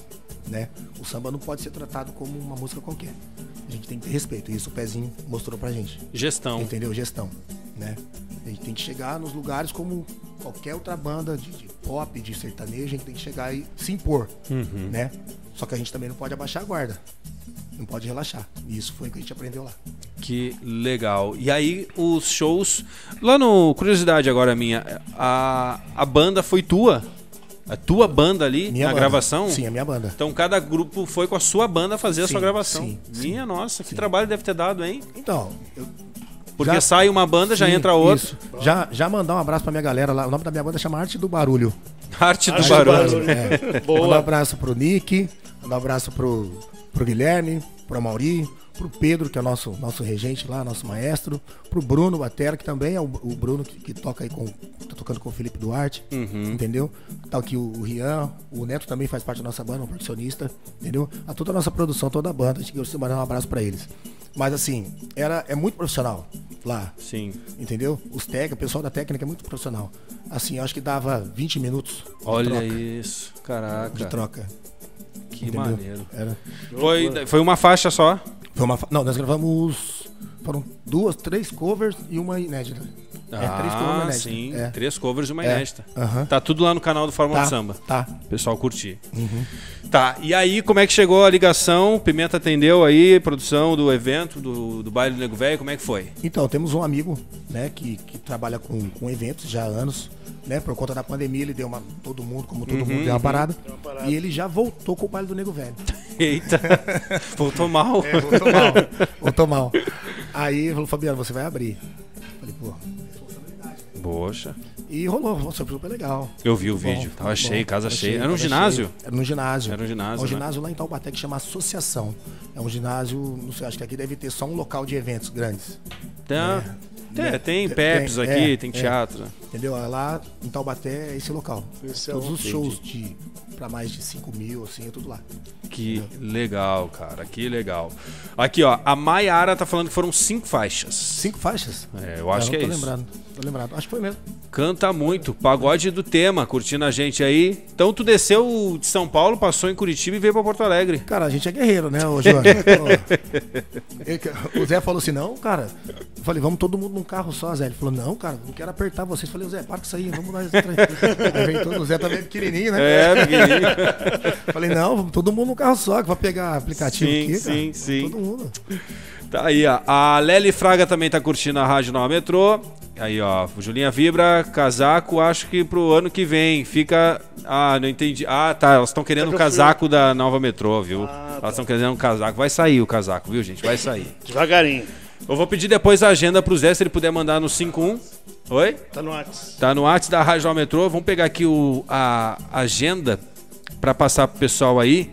Speaker 1: né? O samba não pode ser tratado como uma música qualquer. A gente tem que ter respeito. E isso o Pezinho mostrou pra gente.
Speaker 2: Gestão.
Speaker 1: Entendeu? Gestão, né? A gente tem que chegar nos lugares como qualquer outra banda de pop, de sertanejo, a gente tem que chegar e se impor, né? Só que a gente também não pode abaixar a guarda. Não pode relaxar. E isso foi o que a gente aprendeu lá.
Speaker 2: Que legal. E aí, os shows... Lá no... Curiosidade agora minha. A banda foi tua? A tua banda ali,
Speaker 1: Minha
Speaker 2: na
Speaker 1: banda.
Speaker 2: gravação?
Speaker 1: Sim, a minha banda.
Speaker 2: Então, cada grupo foi com a sua banda fazer a
Speaker 1: Sim,
Speaker 2: sua gravação.
Speaker 1: sim,
Speaker 2: Minha nossa, que trabalho deve ter dado, hein?
Speaker 1: Então,
Speaker 2: Porque
Speaker 1: já-
Speaker 2: sai uma banda, já
Speaker 1: sim,
Speaker 2: entra outra.
Speaker 1: isso. Já mandar um abraço pra minha galera lá. O nome da minha banda chama Arte do Barulho.
Speaker 2: Arte do
Speaker 3: Arte do
Speaker 2: barulho.
Speaker 3: barulho.
Speaker 1: É.
Speaker 3: Boa.
Speaker 1: Mandar um abraço pro Nick, mandar um abraço pro Guilherme, pro Mauri, pro Pedro, que é o nosso regente lá, nosso maestro, pro Bruno Batera, que também é o Bruno que toca aí tá tocando com o Felipe Duarte, entendeu? Tá aqui o Rian, o Neto também faz parte da nossa banda, um percussionista, entendeu? A toda a nossa produção, toda a banda, a gente gostaria de mandar um abraço pra eles. Mas assim, é muito profissional lá.
Speaker 2: Sim.
Speaker 1: Entendeu? O pessoal da técnica é muito profissional. Assim, eu acho que dava 20 minutos de
Speaker 2: Olha
Speaker 1: troca.
Speaker 2: isso. Caraca.
Speaker 1: De troca.
Speaker 2: Que
Speaker 1: Entendeu?
Speaker 2: maneiro.
Speaker 1: Era.
Speaker 2: Foi uma faixa só?
Speaker 1: Não, nós gravamos. Foram 2, 3 covers e uma inédita. 3 covers e uma inédita.
Speaker 2: Sim.
Speaker 1: É.
Speaker 2: 3 covers e uma
Speaker 1: É.
Speaker 2: inédita.
Speaker 1: Aham.
Speaker 2: Tá tudo lá no canal do Fórmula
Speaker 1: Tá,
Speaker 2: do Samba.
Speaker 1: tá.
Speaker 2: Pessoal, curtir. Tá, e aí como é que chegou a ligação? Pimenta atendeu aí, produção do evento, do Baile do Nego Velho, como é que foi?
Speaker 1: Então, temos um amigo, né, que trabalha com eventos já há anos, né? Por conta da pandemia, ele deu todo mundo deu uma parada. E ele já voltou com o Baile do Nego Velho.
Speaker 2: Eita, voltou mal.
Speaker 1: Voltou mal. Aí ele falou, Fabiano, você vai abrir. Falei, pô.
Speaker 2: Poxa,
Speaker 1: E rolou, foi super legal.
Speaker 2: eu vi o
Speaker 1: Bom,
Speaker 2: vídeo,
Speaker 1: tá
Speaker 2: tava
Speaker 1: bom,
Speaker 2: cheio, casa
Speaker 1: tava
Speaker 2: cheia. Era um
Speaker 1: tava
Speaker 2: ginásio?
Speaker 1: cheio. Era no ginásio.
Speaker 2: Era um ginásio,
Speaker 1: É um
Speaker 2: né?
Speaker 1: ginásio lá em Taubaté que chama Associação. É um ginásio, não sei, acho que aqui deve ter só um local de eventos grandes.
Speaker 2: Tem Peps aqui, tem
Speaker 1: é.
Speaker 2: teatro.
Speaker 1: Entendeu? Lá em Taubaté é esse local.
Speaker 3: Esse é
Speaker 1: Todos
Speaker 3: o-
Speaker 1: os shows pra mais de 5 mil, assim, é tudo lá.
Speaker 2: Que legal, cara, que legal. Aqui, ó, a Maiara tá falando que foram 5 faixas.
Speaker 1: 5 faixas?
Speaker 2: É, eu acho que é
Speaker 1: não
Speaker 2: isso.
Speaker 1: Tô lembrado. Acho que foi mesmo.
Speaker 2: Canta muito, pagode do tema, curtindo a gente aí. Então tu desceu de São Paulo, passou em Curitiba e veio pra Porto Alegre.
Speaker 1: Cara, a gente é guerreiro, né, ô João? O Zé falou assim, não, cara. Eu falei, vamos todo mundo num carro só, Zé. Ele falou, não, cara, não quero apertar vocês. Eu falei, Zé, para com isso aí, vamos nós. Aí vem todo, o Zé também é pequenininho, né?
Speaker 2: É, pequenininho.
Speaker 1: Falei, não, vamos todo mundo num carro só, que vai pegar aplicativo
Speaker 2: Sim,
Speaker 1: aqui, cara.
Speaker 2: sim, sim.
Speaker 1: Todo mundo.
Speaker 2: Tá aí, ó. A Lely Fraga também tá curtindo a Rádio Nova Metrô. Aí, ó. Julinha Vibra, casaco, acho que pro ano que vem. Fica. Ah, não entendi. Ah, tá. Elas estão querendo um casaco da Nova Metrô, viu? Elas estão querendo um casaco. Vai sair o casaco, viu, gente? Vai sair.
Speaker 3: Devagarinho.
Speaker 2: Eu vou pedir depois a agenda pro Zé, se ele puder mandar no 51. Oi?
Speaker 3: Tá no WhatsApp.
Speaker 2: Tá no WhatsApp da Rádio Nova Metrô. Vamos pegar aqui a agenda pra passar pro pessoal aí.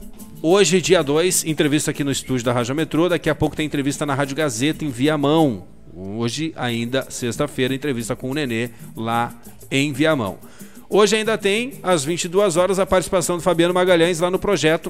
Speaker 2: Hoje, dia 2, entrevista aqui no estúdio da Rádio Metrô. Daqui a pouco tem entrevista na Rádio Gazeta em Viamão. Hoje, ainda sexta-feira, entrevista com o Nenê lá em Viamão. Hoje ainda tem, às 22 horas, a participação do Fabiano Magalhães lá no projeto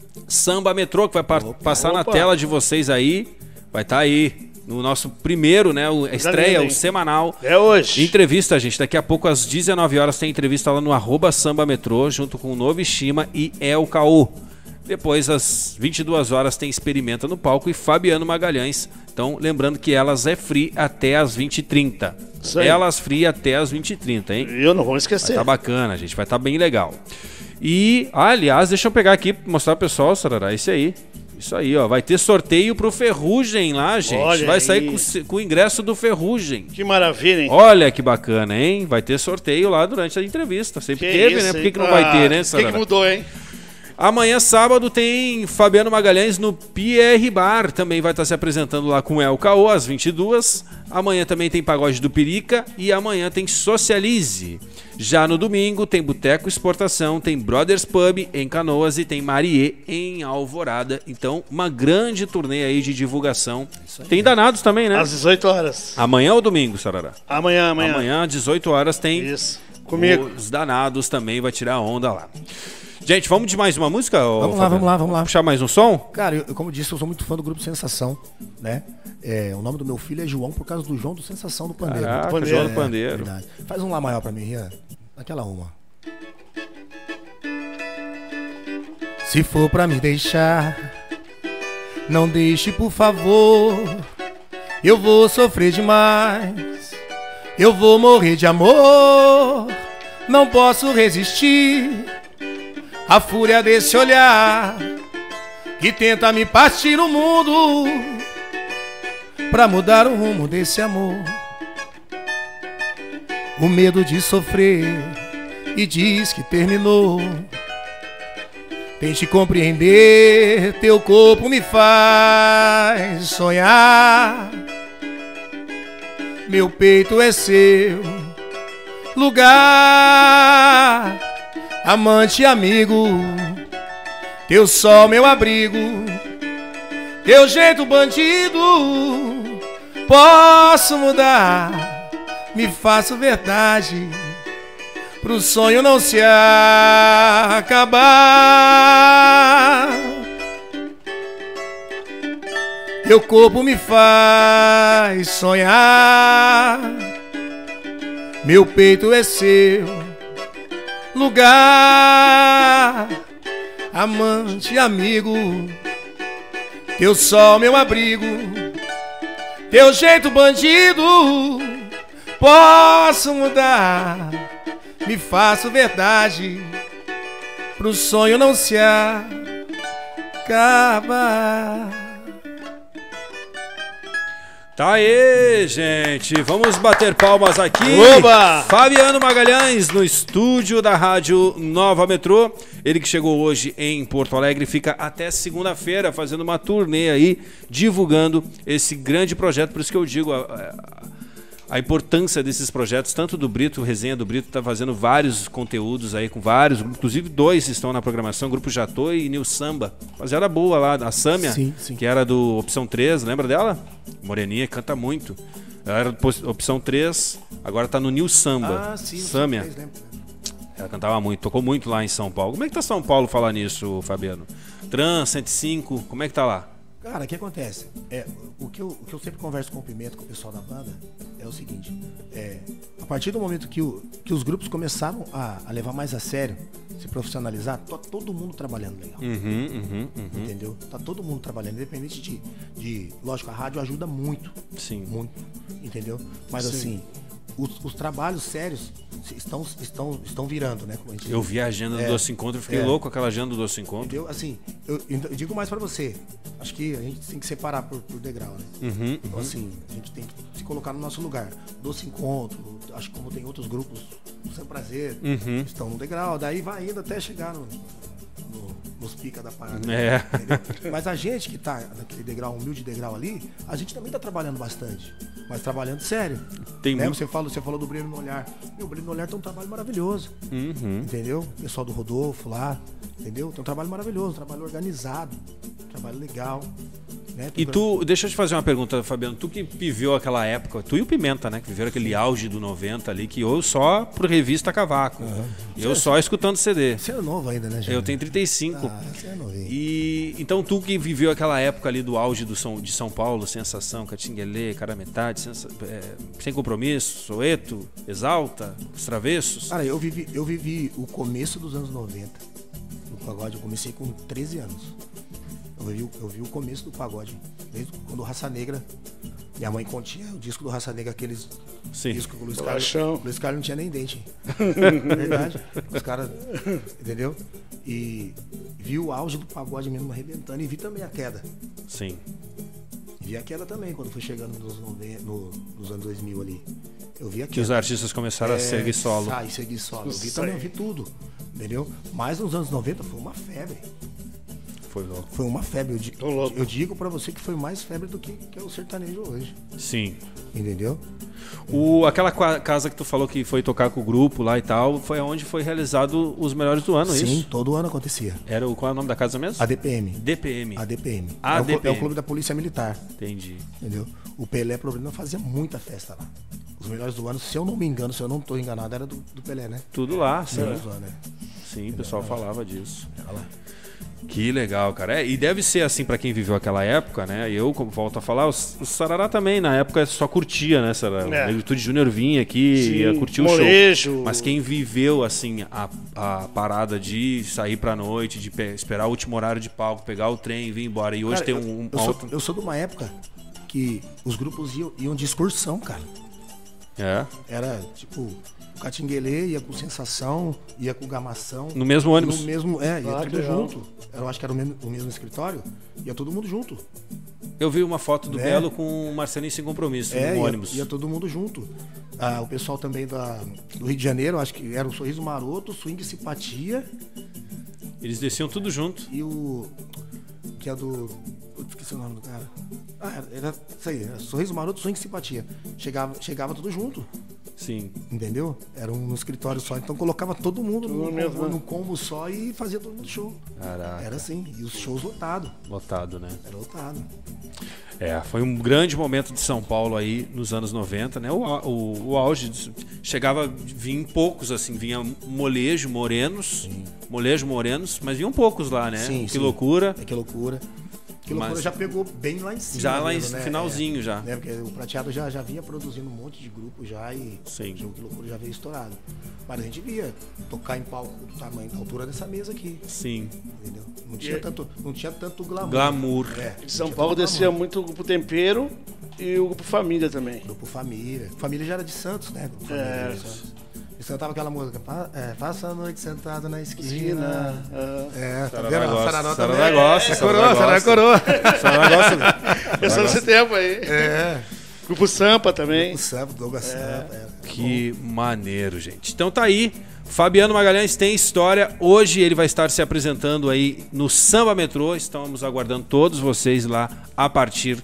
Speaker 2: Samba Metrô, que vai passar na tela de vocês aí. Vai estar aí no nosso primeiro, né? A estreia, o semanal.
Speaker 3: É hoje.
Speaker 2: Entrevista, gente. Daqui a pouco, às 19 horas, tem entrevista lá no @Samba Metrô, junto com o Novishima e El Caô. Depois, às 22 horas, tem Experimenta no Palco e Fabiano Magalhães. Então, lembrando que Elas é free até às 20h30.
Speaker 3: Isso aí.
Speaker 2: Elas free até às 20h30, hein?
Speaker 3: Eu não vou esquecer.
Speaker 2: Tá bacana, gente. Vai estar bem legal. E, aliás, deixa eu pegar aqui pra mostrar pro pessoal, Sarará. Esse aí. Isso aí, ó. Vai ter sorteio pro Ferrugem lá, gente.
Speaker 3: Olha
Speaker 2: vai
Speaker 3: aí.
Speaker 2: sair com o ingresso do Ferrugem.
Speaker 3: Que maravilha, hein?
Speaker 2: Olha que bacana, hein? Vai ter sorteio lá durante a entrevista. Sempre teve,
Speaker 3: isso,
Speaker 2: né? Por
Speaker 3: hein?
Speaker 2: que não vai ter, né,
Speaker 3: O que
Speaker 2: Sarará?
Speaker 3: mudou, hein?
Speaker 2: Amanhã, sábado, tem Fabiano Magalhães no PR Bar. Também vai estar se apresentando lá com El Caô às 22h. Amanhã também tem Pagode do Pirica. E amanhã tem Socialize. Já no domingo tem Boteco Exportação, tem Brothers Pub em Canoas e tem Marie em Alvorada. Então, uma grande turnê aí de divulgação. Tem Danados também, né?
Speaker 3: Às 18 horas.
Speaker 2: Amanhã ou domingo, Sarará?
Speaker 3: Amanhã.
Speaker 2: Amanhã, às 18 horas, tem
Speaker 3: Isso. Comigo.
Speaker 2: Os Danados também, vai tirar onda lá. Gente, vamos de mais uma música?
Speaker 1: Vamos lá.
Speaker 2: Puxar mais um som?
Speaker 1: Cara, como eu disse, eu sou muito fã do grupo Sensação, né? O nome do meu filho é João por causa do João do Sensação do Pandeiro.
Speaker 2: Caraca,
Speaker 3: Pandeiro.
Speaker 2: João do Pandeiro.
Speaker 1: Verdade. Faz um lá maior pra mim, Rian. Aquela uma. Se for pra me deixar, não deixe, por favor. Eu vou sofrer demais, eu vou morrer de amor. Não posso resistir à fúria desse olhar que tenta me partir o mundo pra mudar o rumo desse amor. O medo de sofrer e diz que terminou. Tente compreender, teu corpo me faz sonhar. Meu peito é seu lugar, amante e amigo, teu sol, meu abrigo, teu jeito bandido. Posso mudar, me faço verdade, pro sonho não se acabar. Teu corpo me faz sonhar. Meu peito é seu lugar, amante, amigo, teu sol, meu abrigo, teu jeito bandido. Posso mudar, me faço verdade, pro sonho não se acabar.
Speaker 2: Tá aí, gente. Vamos bater palmas aqui.
Speaker 3: Oba!
Speaker 2: Fabiano Magalhães no estúdio da Rádio Nova Metrô. Ele que chegou hoje em Porto Alegre, fica até segunda-feira fazendo uma turnê aí, divulgando esse grande projeto. Por isso que eu digo a importância desses projetos, tanto do Brito, Resenha do Brito, está fazendo vários conteúdos aí com vários, inclusive 2 estão na programação, Grupo Jatô e New Samba. Rapaziada boa lá, a Sâmia,
Speaker 1: sim.
Speaker 2: que era do Opção 3, lembra dela? Moreninha, canta muito. Ela era do Opção 3, agora tá no New Samba.
Speaker 1: Ah, sim,
Speaker 2: Sâmia. Ela cantava muito, tocou muito lá em São Paulo. Como é que tá São Paulo falar nisso, Fabiano? Trans, 105, como é que tá lá?
Speaker 1: Cara, o que acontece? O que eu sempre converso com o Pimenta, com o pessoal da banda, é o seguinte: a partir do momento que os grupos começaram a levar mais a sério, se profissionalizar, tá todo mundo trabalhando legal. Entendeu? Tá todo mundo trabalhando, independente de. Lógico, a rádio ajuda muito.
Speaker 2: Sim.
Speaker 1: Muito. Entendeu? Mas assim, os trabalhos sérios estão virando, né? Como a gente
Speaker 2: Eu vi a agenda do Doce Encontro, fiquei louco com aquela agenda do Doce Encontro.
Speaker 1: Entendeu? Assim, eu digo mais pra você. Acho que a gente tem que separar por degrau, né? Então, assim, a gente tem que se colocar no nosso lugar. Doce Encontro, acho que como tem outros grupos, Sem Prazer, estão no degrau. Daí vai indo até chegar nos pica da parada. Entendeu? Mas a gente que tá naquele degrau, humilde degrau ali, a gente também tá trabalhando bastante. Mas trabalhando sério.
Speaker 2: Tem
Speaker 1: né?
Speaker 2: muito...
Speaker 1: Você falou do Brilho no Olhar. Meu, o Brilho no Olhar tem um trabalho maravilhoso. Entendeu? O pessoal do Rodolfo lá, entendeu? Tem um trabalho maravilhoso, um trabalho organizado, um trabalho legal. Né?
Speaker 2: E tu, deixa eu te fazer uma pergunta, Fabiano. Tu que viveu aquela época, tu e o Pimenta, né? Que viveram aquele auge do 90 ali, que eu só por revista Cavaco. Eu só escutando CD.
Speaker 1: Você é novo ainda, né, gente?
Speaker 2: Eu tenho 35.
Speaker 1: Você é novinho.
Speaker 2: E então tu que viveu aquela época ali do auge de São Paulo, Sensação, Catinguelê, Cara Metade, Sem Compromisso, Soeto, Exalta, Os Travessos.
Speaker 1: Cara, eu vivi o começo dos anos 90. No pagode, eu comecei com 13 anos. Eu vi o começo do pagode. Desde quando o Raça Negra. Minha mãe continha o disco do Raça Negra, aqueles discos que o Luiz Carlos não tinha nem dente. Verdade. Os caras. Entendeu? E vi o auge do pagode mesmo arrebentando e vi também a queda.
Speaker 2: Sim.
Speaker 1: E vi a queda também, quando foi chegando nos anos 2000 ali. Eu vi a queda.
Speaker 2: Que os artistas começaram a seguir solo.
Speaker 1: Seguir solo. Eu vi também, eu vi tudo. Entendeu? Mas nos anos 90 foi uma febre.
Speaker 2: Foi louco.
Speaker 1: Foi uma febre. Eu digo pra você que foi mais febre do que é o sertanejo hoje.
Speaker 2: Sim.
Speaker 1: Entendeu?
Speaker 2: Aquela casa que tu falou que foi tocar com o grupo lá e tal, foi onde foi realizado os melhores do ano,
Speaker 1: Sim,
Speaker 2: isso?
Speaker 1: Sim, todo ano acontecia.
Speaker 2: Qual é o nome da casa mesmo?
Speaker 1: ADPM.
Speaker 2: DPM.
Speaker 1: ADPM.
Speaker 2: ADPM.
Speaker 1: É o clube da Polícia Militar.
Speaker 2: Entendi.
Speaker 1: Entendeu? O Pelé Problema fazia muita festa lá. Os melhores do ano, se eu não me engano, se eu não tô enganado, era do Pelé, né?
Speaker 2: Tudo lá, sim.
Speaker 1: Melhores do ano, né?
Speaker 2: Sim, o pessoal falava disso.
Speaker 1: Era lá.
Speaker 2: Que legal, cara. E deve ser assim pra quem viveu aquela época, né? E eu, como volto a falar, o Sarará também, na época, só curtia, né, Sarará? O Negritude Júnior vinha aqui, ia curtir o show. Mas quem viveu, assim, a parada de sair pra noite, de esperar o último horário de palco, pegar o trem e vir embora. E hoje, cara, tem
Speaker 1: eu sou de uma época que os grupos iam de excursão, cara.
Speaker 2: É?
Speaker 1: Era, tipo... O Catinguelê ia com Sensação, ia com Gamação.
Speaker 2: No mesmo ônibus?
Speaker 1: No mesmo, ia tudo junto. Eu acho que era o mesmo escritório. Ia todo mundo junto.
Speaker 2: Eu vi uma foto do Belo com o Marcelinho Sem Compromisso no ônibus.
Speaker 1: Ia todo mundo junto. O pessoal também do Rio de Janeiro, acho que era o Sorriso Maroto, Swing e Simpatia.
Speaker 2: Eles desciam tudo junto.
Speaker 1: E o... que é do... esqueci o nome do cara. Era isso aí. Era Sorriso Maroto, Swing e Simpatia. Chegava tudo junto.
Speaker 2: Sim.
Speaker 1: Entendeu? Era um escritório só. Então colocava todo mundo num combo só e fazia todo mundo show.
Speaker 2: Caraca.
Speaker 1: Era assim. E os shows lotados.
Speaker 2: Lotado, né?
Speaker 1: Era lotado.
Speaker 2: Foi um grande momento de São Paulo aí nos anos 90, né? O auge chegava, vinha poucos, assim, vinha molejo, morenos, mas vinham poucos lá, né?
Speaker 1: Sim,
Speaker 2: que loucura.
Speaker 1: Que loucura. Que loucura já pegou bem lá em cima.
Speaker 2: Já lá
Speaker 1: mesmo,
Speaker 2: em finalzinho já.
Speaker 1: Porque o Prateado já vinha produzindo um monte de grupo já e
Speaker 2: sim.
Speaker 1: O Que Loucura já veio estourado. Mas a gente via tocar em palco do tamanho, da altura dessa mesa aqui.
Speaker 2: Sim.
Speaker 1: Entendeu? Não tinha tanto glamour.
Speaker 2: Glamour.
Speaker 3: De São Paulo descia muito o Grupo Tempero e o Grupo Família também.
Speaker 1: Grupo Família. Família já era de Santos, né? Grupo Família de Santos. Eles cantavam aquela música, passa a noite sentado na esquina.
Speaker 3: Tá
Speaker 1: vendo?
Speaker 2: Sarará gosta.
Speaker 1: Sarará coroa.
Speaker 2: Sarará gosta.
Speaker 3: Pensando nesse tempo aí. Grupo Sampa também.
Speaker 1: Grupo Sampa, Douglas Sampa.
Speaker 2: Que maneiro, gente. Então tá aí. Fabiano Magalhães tem história. Hoje ele vai estar se apresentando aí no Samba Metrô. Estamos aguardando todos vocês lá a partir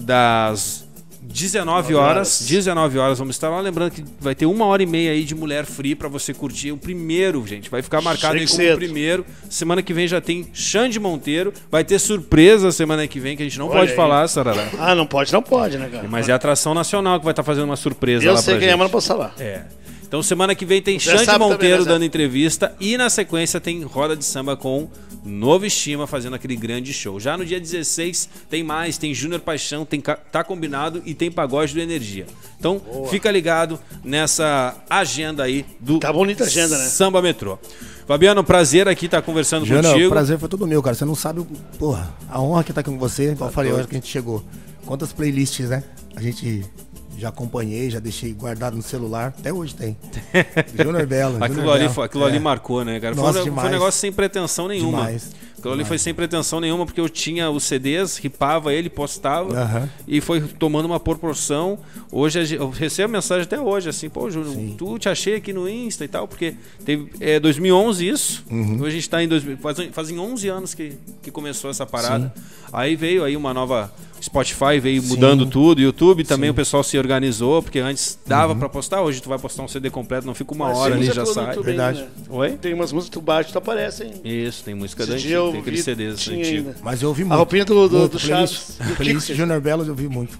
Speaker 2: das 19 horas. 19 horas vamos estar lá. Lembrando que vai ter 1h30 aí de Mulher Free pra você curtir. O primeiro, gente. Vai ficar marcado aí como o primeiro. Semana que vem já tem Xande Monteiro. Vai ter surpresa semana que vem que a gente não pode falar, Sarará.
Speaker 3: Não pode, né, cara?
Speaker 2: Mas é a atração nacional que vai estar fazendo uma surpresa lá pra gente.
Speaker 3: Eu sei quem é, mas não posso falar.
Speaker 2: Então semana que vem tem Xande Monteiro dando entrevista e na sequência tem Roda de Samba com Novo Estima fazendo aquele grande show. Já no dia 16 tem mais, tem Júnior Paixão, tem Tá Combinado e tem Pagode do Energia. Então fica ligado nessa agenda aí do
Speaker 3: Tá bonita a agenda, né?
Speaker 2: Samba Metrô. Fabiano, prazer aqui estar conversando contigo.
Speaker 1: O prazer foi todo meu, cara. Você não sabe, a honra que tá aqui com você. Igual eu falei hoje que a gente chegou. Quantas playlists, né? A gente... Já acompanhei, já deixei guardado no celular. Até hoje tem. Júnior Belo.
Speaker 2: Aquilo ali marcou, né, cara?
Speaker 1: Nossa,
Speaker 2: foi um negócio sem pretensão nenhuma.
Speaker 1: Demais.
Speaker 2: Aquilo ali foi sem pretensão nenhuma, porque eu tinha os CDs, ripava ele, postava e foi tomando uma proporção. Hoje eu recebo mensagem até hoje, assim, pô, Júnior, tu te achei aqui no Insta e tal, porque teve 2011 isso. Hoje a gente tá em fazem 11 anos que começou essa parada. Sim. Aí veio aí uma nova... Spotify veio mudando tudo, YouTube também o pessoal se organizou, porque antes dava pra postar, hoje tu vai postar um CD completo, não fica uma hora ali já sai.
Speaker 1: Verdade.
Speaker 3: Né? Oi? Tem umas músicas que tu baixa e tu aparece, hein?
Speaker 2: Isso, tem música da antiga, tem aqueles CDs antigos.
Speaker 1: Mas eu ouvi muito.
Speaker 3: A roupinha do Chaves.
Speaker 1: A playlist Júnior Belo eu ouvi muito.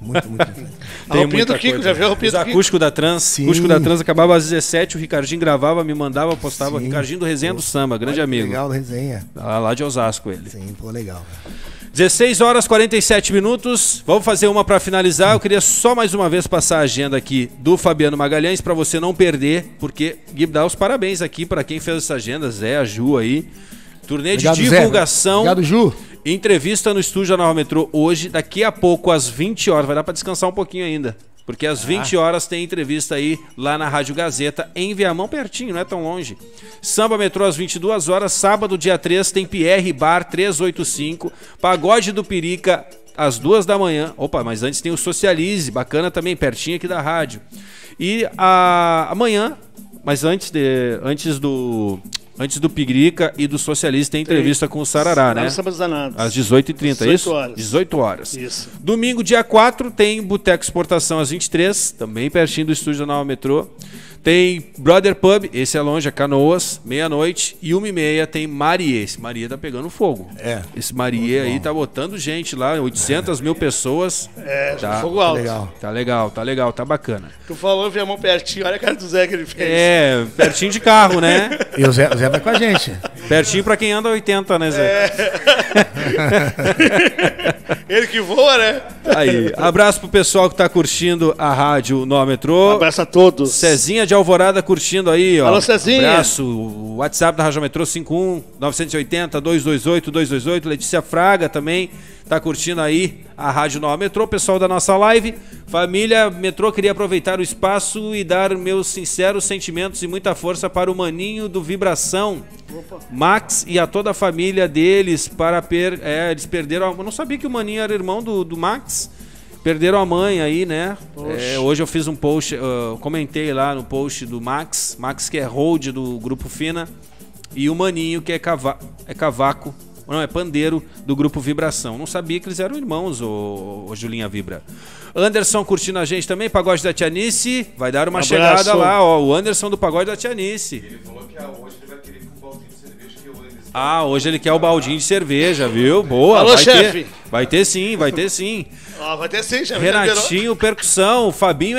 Speaker 3: A roupinha do Kiko, já viu a roupinha do Kiko?
Speaker 2: Acústico da Trans, Acústico da Trans acabava às 17, o Ricardinho gravava, me mandava, postava. O Ricardinho do Resenha do Samba, grande amigo.
Speaker 1: Legal, Resenha.
Speaker 2: Lá de Osasco ele.
Speaker 1: Sim, pô, legal.
Speaker 2: 16 horas 47 minutos. Vamos fazer uma para finalizar. Eu queria só mais uma vez passar a agenda aqui do Fabiano Magalhães para você não perder, porque Gui dá os parabéns aqui para quem fez essa agenda, Zé, a Ju aí. Turnê de divulgação.
Speaker 1: Obrigado, Ju.
Speaker 2: Entrevista no estúdio da Nova Metrô hoje, daqui a pouco às 20 horas. Vai dar para descansar um pouquinho ainda. Porque às 20 horas tem entrevista aí lá na Rádio Gazeta, em Viamão, pertinho, não é tão longe. Samba Metrô às 22 horas, sábado, dia 3, tem Pierre Bar 385, Pagode do Pirica às 2 da manhã. Opa, mas antes tem o Socialize, bacana também, pertinho aqui da rádio. E amanhã, mas antes do Pirica e do Socialista tem entrevista com o Sarará, né? Às 18h30, é isso? 18 horas.
Speaker 3: Isso.
Speaker 2: Domingo, dia 4, tem Boteco Exportação às 23, também pertinho do estúdio da Nova Metrô. Tem Brother Pub, esse é longe, é Canoas, meia-noite. E 1h30 tem Marie. Esse Marie tá pegando fogo. Esse Marie aí tá botando gente lá, 800 mil pessoas.
Speaker 3: Tá fogo alto.
Speaker 2: Tá legal, tá bacana.
Speaker 3: Tu falou Viamão pertinho, olha a cara do Zé que ele fez.
Speaker 2: Pertinho de carro, né?
Speaker 1: E o Zé vai com a gente.
Speaker 2: Pertinho pra quem anda 80, né, Zé?
Speaker 3: Ele que voa, né?
Speaker 2: Aí, abraço pro pessoal que tá curtindo a rádio No Metrô.
Speaker 3: Abraço a todos.
Speaker 2: Cezinha de Alvorada curtindo aí, ó.
Speaker 3: Alô, Cezinha.
Speaker 2: Abraço. O WhatsApp da Rádio Metrô 51-980-228-228. Letícia Fraga também tá curtindo aí a Rádio No Metrô. Pessoal da nossa live. Família Metrô, queria aproveitar o espaço e dar meus sinceros sentimentos e muita força para o maninho do Vibração. Max e a toda a família deles para eles perderam eu não sabia que o maninho era irmão do Max. Perderam a mãe aí, né? Hoje eu fiz um post, comentei lá no post do Max que é hold do Grupo Fina, e o maninho que é cavaco, não, é pandeiro do Grupo Vibração. Não sabia que eles eram irmãos, o Julinha Vibra. Anderson curtindo a gente também, Pagode da Tianice, vai dar uma chegada lá, ó, o Anderson do Pagode da Tianice. Ele falou que hoje ele vai querer que o baldinho de cerveja que eu hoje ele quer o baldinho de cerveja, viu? Boa.
Speaker 3: Alô, chefe.
Speaker 2: Vai ter sim.
Speaker 3: Vai ter sim, chefe.
Speaker 2: Renatinho, percussão, o Fabiano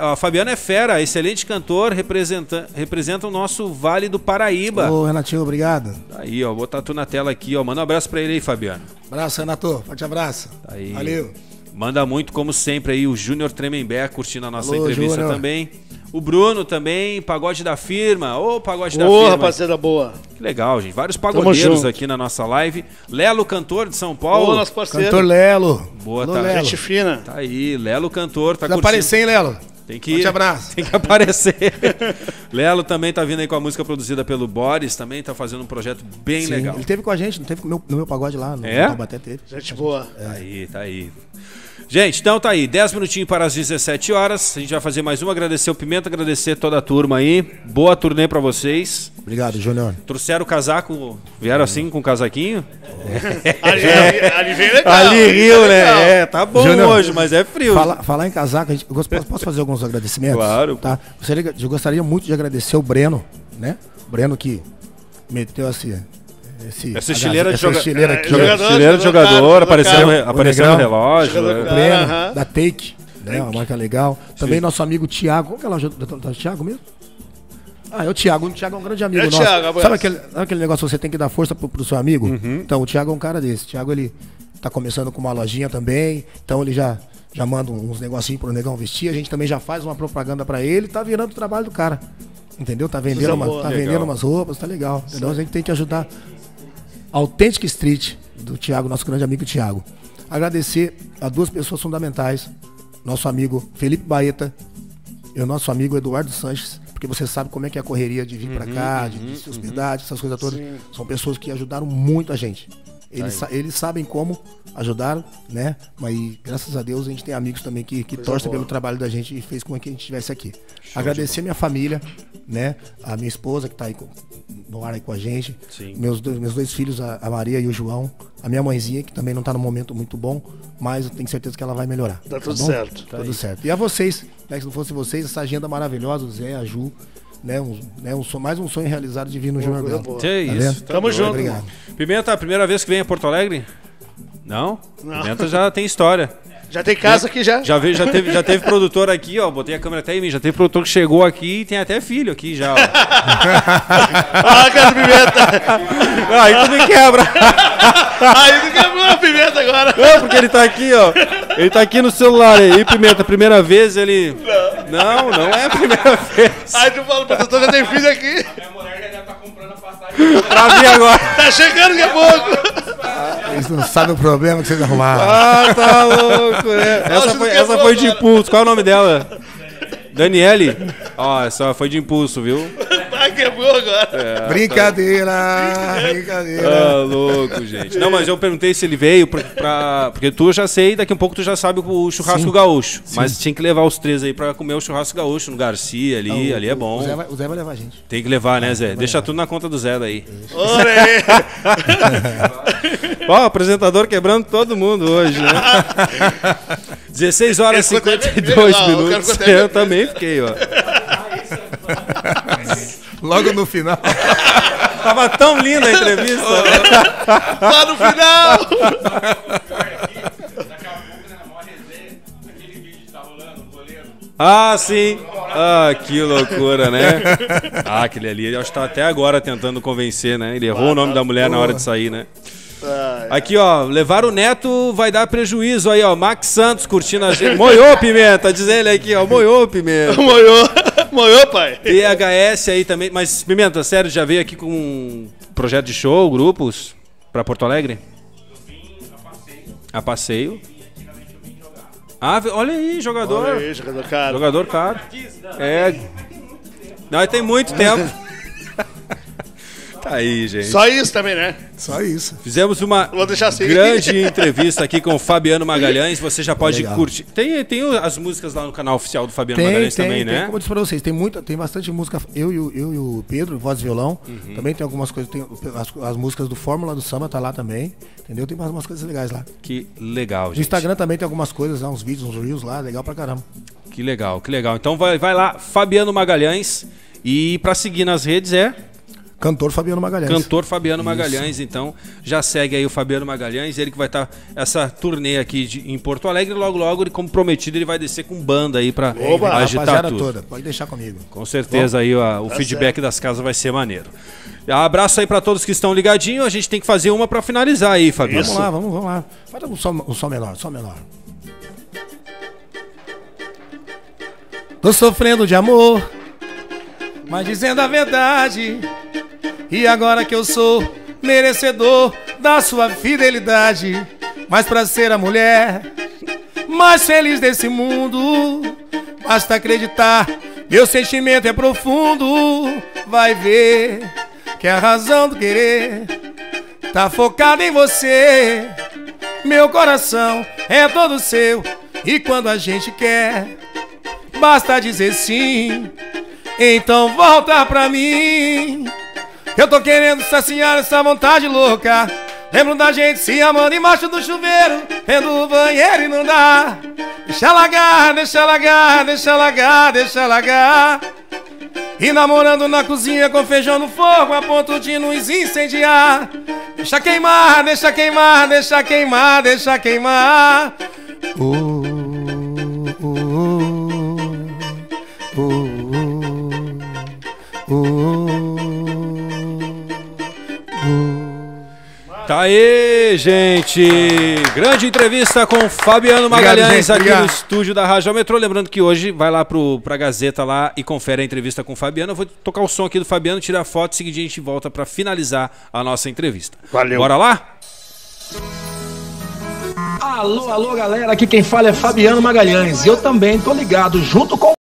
Speaker 2: é fera, excelente cantor, representa o nosso Vale do Paraíba.
Speaker 1: Ô, Renatinho, obrigado.
Speaker 2: Aí, ó, vou botar tu na tela aqui, ó, manda um abraço pra ele aí, Fabiano.
Speaker 1: Abraço, Renato, forte abraço.
Speaker 2: Aí.
Speaker 1: Valeu.
Speaker 2: Manda muito, como sempre, aí o Júnior Tremembé curtindo a nossa entrevista
Speaker 1: Júnior.
Speaker 2: também. O Bruno também, Pagode da Firma. Ô, Pagode da Firma.
Speaker 3: Ô, rapaziada boa.
Speaker 2: Que legal, gente. Vários pagodeiros aqui na nossa live. Lelo, cantor de São Paulo.
Speaker 3: Ô, nosso parceiro.
Speaker 1: Cantor Lelo.
Speaker 2: Boa,
Speaker 1: Alô,
Speaker 2: tá.
Speaker 1: Lelo.
Speaker 3: Gente fina.
Speaker 2: Tá aí, Lelo, cantor. Tá
Speaker 1: Precisa
Speaker 2: curtindo.
Speaker 1: aparecer, hein, Lelo?
Speaker 2: Tem que ir.
Speaker 1: Forte abraço.
Speaker 2: Tem que aparecer. Lelo também tá vindo aí com a música produzida pelo Boris. Também tá fazendo um projeto bem
Speaker 1: Sim,
Speaker 2: legal.
Speaker 1: ele teve com a gente, não teve no meu pagode lá. No Taubaté teve.
Speaker 3: Gente boa.
Speaker 2: Tá aí. Gente, então tá aí, 10 minutinhos para as 17 horas. A gente vai fazer mais uma, agradecer o Pimenta, agradecer toda a turma aí. Boa turnê pra vocês.
Speaker 1: Obrigado, Júnior.
Speaker 2: Trouxeram o casaco, vieram assim com o casaquinho?
Speaker 3: Ali vem legal.
Speaker 2: Ali riu, né?
Speaker 3: Legal.
Speaker 2: É, tá bom
Speaker 1: Júnior,
Speaker 2: hoje, mas é frio.
Speaker 1: Falar em casaco, posso fazer alguns agradecimentos?
Speaker 2: Claro.
Speaker 1: Tá? Eu gostaria muito de agradecer o Breno, né? O Breno que meteu essa
Speaker 2: estileira de
Speaker 1: jogador,
Speaker 2: apareceu no relógio.
Speaker 1: O Breno, da Take, né? Uma marca legal. Também nosso amigo Thiago. Qual que é a loja do Thiago mesmo? Ah, é o Thiago. O Thiago é um grande amigo nosso.
Speaker 3: Thiago,
Speaker 1: sabe aquele negócio que você tem que dar força pro seu amigo? Então, o Thiago é um cara desse. O Thiago, ele tá começando com uma lojinha também. Então, ele já manda uns negocinhos pro negão vestir. A gente também já faz uma propaganda pra ele. Tá virando o trabalho do cara. Entendeu? Tá vendendo umas roupas, tá legal. Entendeu? A gente tem que ajudar. Authentic Street, do Thiago, nosso grande amigo Thiago. Agradecer a duas pessoas fundamentais. Nosso amigo Felipe Baeta e o nosso amigo Eduardo Sanches. Porque você sabe como é que é a correria de vir pra cá, de se hospedar, essas coisas todas. Sim. São pessoas que ajudaram muito a gente. Eles sabem como ajudaram, né? Mas graças a Deus a gente tem amigos também que torcem pelo trabalho da gente e fez com que a gente estivesse aqui. Agradecer minha família, né? A minha esposa que tá aí no ar aí com a gente. Sim. Meus dois filhos, a Maria e o João. A minha mãezinha, que também não tá num momento muito bom, mas eu tenho certeza que ela vai melhorar.
Speaker 3: Tá tudo certo.
Speaker 1: Tudo certo. E a vocês, né? Se não fosse vocês, essa agenda maravilhosa, o Zé, a Ju, né? Mais um sonho realizado de vir no Jornal Grande.
Speaker 2: Que isso.
Speaker 3: Tamo junto.
Speaker 1: Obrigado.
Speaker 2: Pimenta, a primeira vez que vem a Porto Alegre? Não? Pimenta já tem história.
Speaker 3: Já tem casa aqui já?
Speaker 2: Já teve produtor aqui, ó. Botei a câmera até em mim. Já teve produtor que chegou aqui e tem até filho aqui já, ó.
Speaker 3: Ah, cara, Pimenta!
Speaker 2: Aí tu me quebra.
Speaker 3: Aí tu quebrou a Pimenta agora.
Speaker 2: Não, porque ele tá aqui, ó. Ele tá aqui no celular aí, Pimenta. Primeira vez ele. Não é a primeira vez.
Speaker 3: Aí tu fala, produtor, já tem filho aqui.
Speaker 4: Minha mulher já deve estar comprando a passagem.
Speaker 2: Pra vir agora.
Speaker 3: Tá chegando daqui a pouco.
Speaker 1: Eles não sabem o problema que vocês arrumaram.
Speaker 2: Ah, tá louco, né? Essa foi de impulso. Qual é o nome dela? Daniele? Ó, essa foi de impulso, viu?
Speaker 3: Quebrou agora.
Speaker 1: Brincadeira.
Speaker 2: Ah, louco, gente. Não, mas eu perguntei se ele veio porque tu já sei, daqui a pouco tu já sabe o churrasco gaúcho. Sim. Mas tinha que levar os três aí pra comer o churrasco gaúcho no Garcia ali, ali é bom.
Speaker 1: O Zé vai levar a gente.
Speaker 2: Tem que levar, né, Zé? Deixa tudo na conta do Zé daí.
Speaker 3: Olha aí.
Speaker 2: Ó, apresentador quebrando todo mundo hoje, né? 16 horas e 52 minutos. Eu também fiquei, ó.
Speaker 1: Logo no final.
Speaker 2: Tava tão linda a entrevista.
Speaker 3: Lá no final.
Speaker 4: Aquele vídeo que tá rolando, o goleiro.
Speaker 2: Ah, sim. Ah, que loucura, né? Ah, aquele ali, eu acho que tá até agora tentando convencer, né? Ele errou o nome da mulher na hora de sair, né? Aqui, ó, levar o neto vai dar prejuízo aí, ó. Max Santos curtindo a gente. Moiou, Pimenta, diz ele aqui, ó. Moiou, Pimenta.
Speaker 3: Moiou, pai.
Speaker 2: PHS aí também. Mas, Pimenta, sério, já veio aqui com um projeto de show, grupos, pra Porto Alegre?
Speaker 4: Eu vim
Speaker 2: A passeio. Ah, olha aí, jogador.
Speaker 3: Olha aí, jogador caro.
Speaker 2: Jogador caro. É. Não, tem muito tempo. Tá aí, gente.
Speaker 3: Só isso também, né?
Speaker 1: Só isso.
Speaker 2: Fizemos uma
Speaker 3: Vou deixar assim.
Speaker 2: grande entrevista aqui com o Fabiano Magalhães. Você já pode
Speaker 1: Legal.
Speaker 2: curtir. Tem as músicas lá no canal oficial do Fabiano Magalhães também, né?
Speaker 1: Como eu disse pra vocês, tem bastante música. Eu e o Pedro, voz e violão. Também tem algumas coisas. Tem as músicas do Fórmula do Samba, tá lá também. Entendeu? Tem umas coisas legais lá.
Speaker 2: Que legal,
Speaker 1: No
Speaker 2: gente.
Speaker 1: Instagram também tem algumas coisas lá, uns vídeos, uns reels lá, legal pra caramba.
Speaker 2: Que legal, que legal. Então vai lá, Fabiano Magalhães. E pra seguir nas redes é
Speaker 1: Cantor Fabiano Magalhães.
Speaker 2: Cantor Fabiano Magalhães. Então já segue aí o Fabiano Magalhães. Ele que vai estar essa turnê aqui em Porto Alegre. Logo, ele, como prometido, ele vai descer com banda aí pra agitar
Speaker 1: Rapaziada
Speaker 2: tudo.
Speaker 1: toda, pode deixar comigo.
Speaker 2: Com certeza aí o feedback das casas vai ser maneiro. Abraço aí pra todos que estão ligadinhos. A gente tem que fazer uma pra finalizar aí, Fabiano.
Speaker 1: Vamos lá. Faz um som menor. Tô sofrendo de amor, mas dizendo a verdade. E agora que eu sou merecedor da sua fidelidade, mas pra ser a mulher mais feliz desse mundo, basta acreditar, meu sentimento é profundo. Vai ver que a razão do querer tá focada em você. Meu coração é todo seu, e quando a gente quer, basta dizer sim. Então volta pra mim. Eu tô querendo saciar essa vontade louca. Lembro da gente se amando embaixo do chuveiro, vendo o banheiro e não dá. Deixa largar, deixa largar, deixa largar, deixa largar. E namorando na cozinha com feijão no fogo, a ponto de nos incendiar. Deixa queimar, deixa queimar, deixa queimar, deixa queimar.
Speaker 2: Tá aí, gente. Grande entrevista com o Fabiano Magalhães,
Speaker 1: gente,
Speaker 2: aqui no estúdio da Rádio Metrô. Lembrando que hoje vai lá pra Gazeta lá e confere a entrevista com o Fabiano. Eu vou tocar o som aqui do Fabiano, tirar foto, seguinte a gente volta pra finalizar a nossa entrevista.
Speaker 3: Valeu.
Speaker 2: Bora lá?
Speaker 5: Alô, galera, aqui quem fala é Fabiano Magalhães. E eu também tô ligado junto com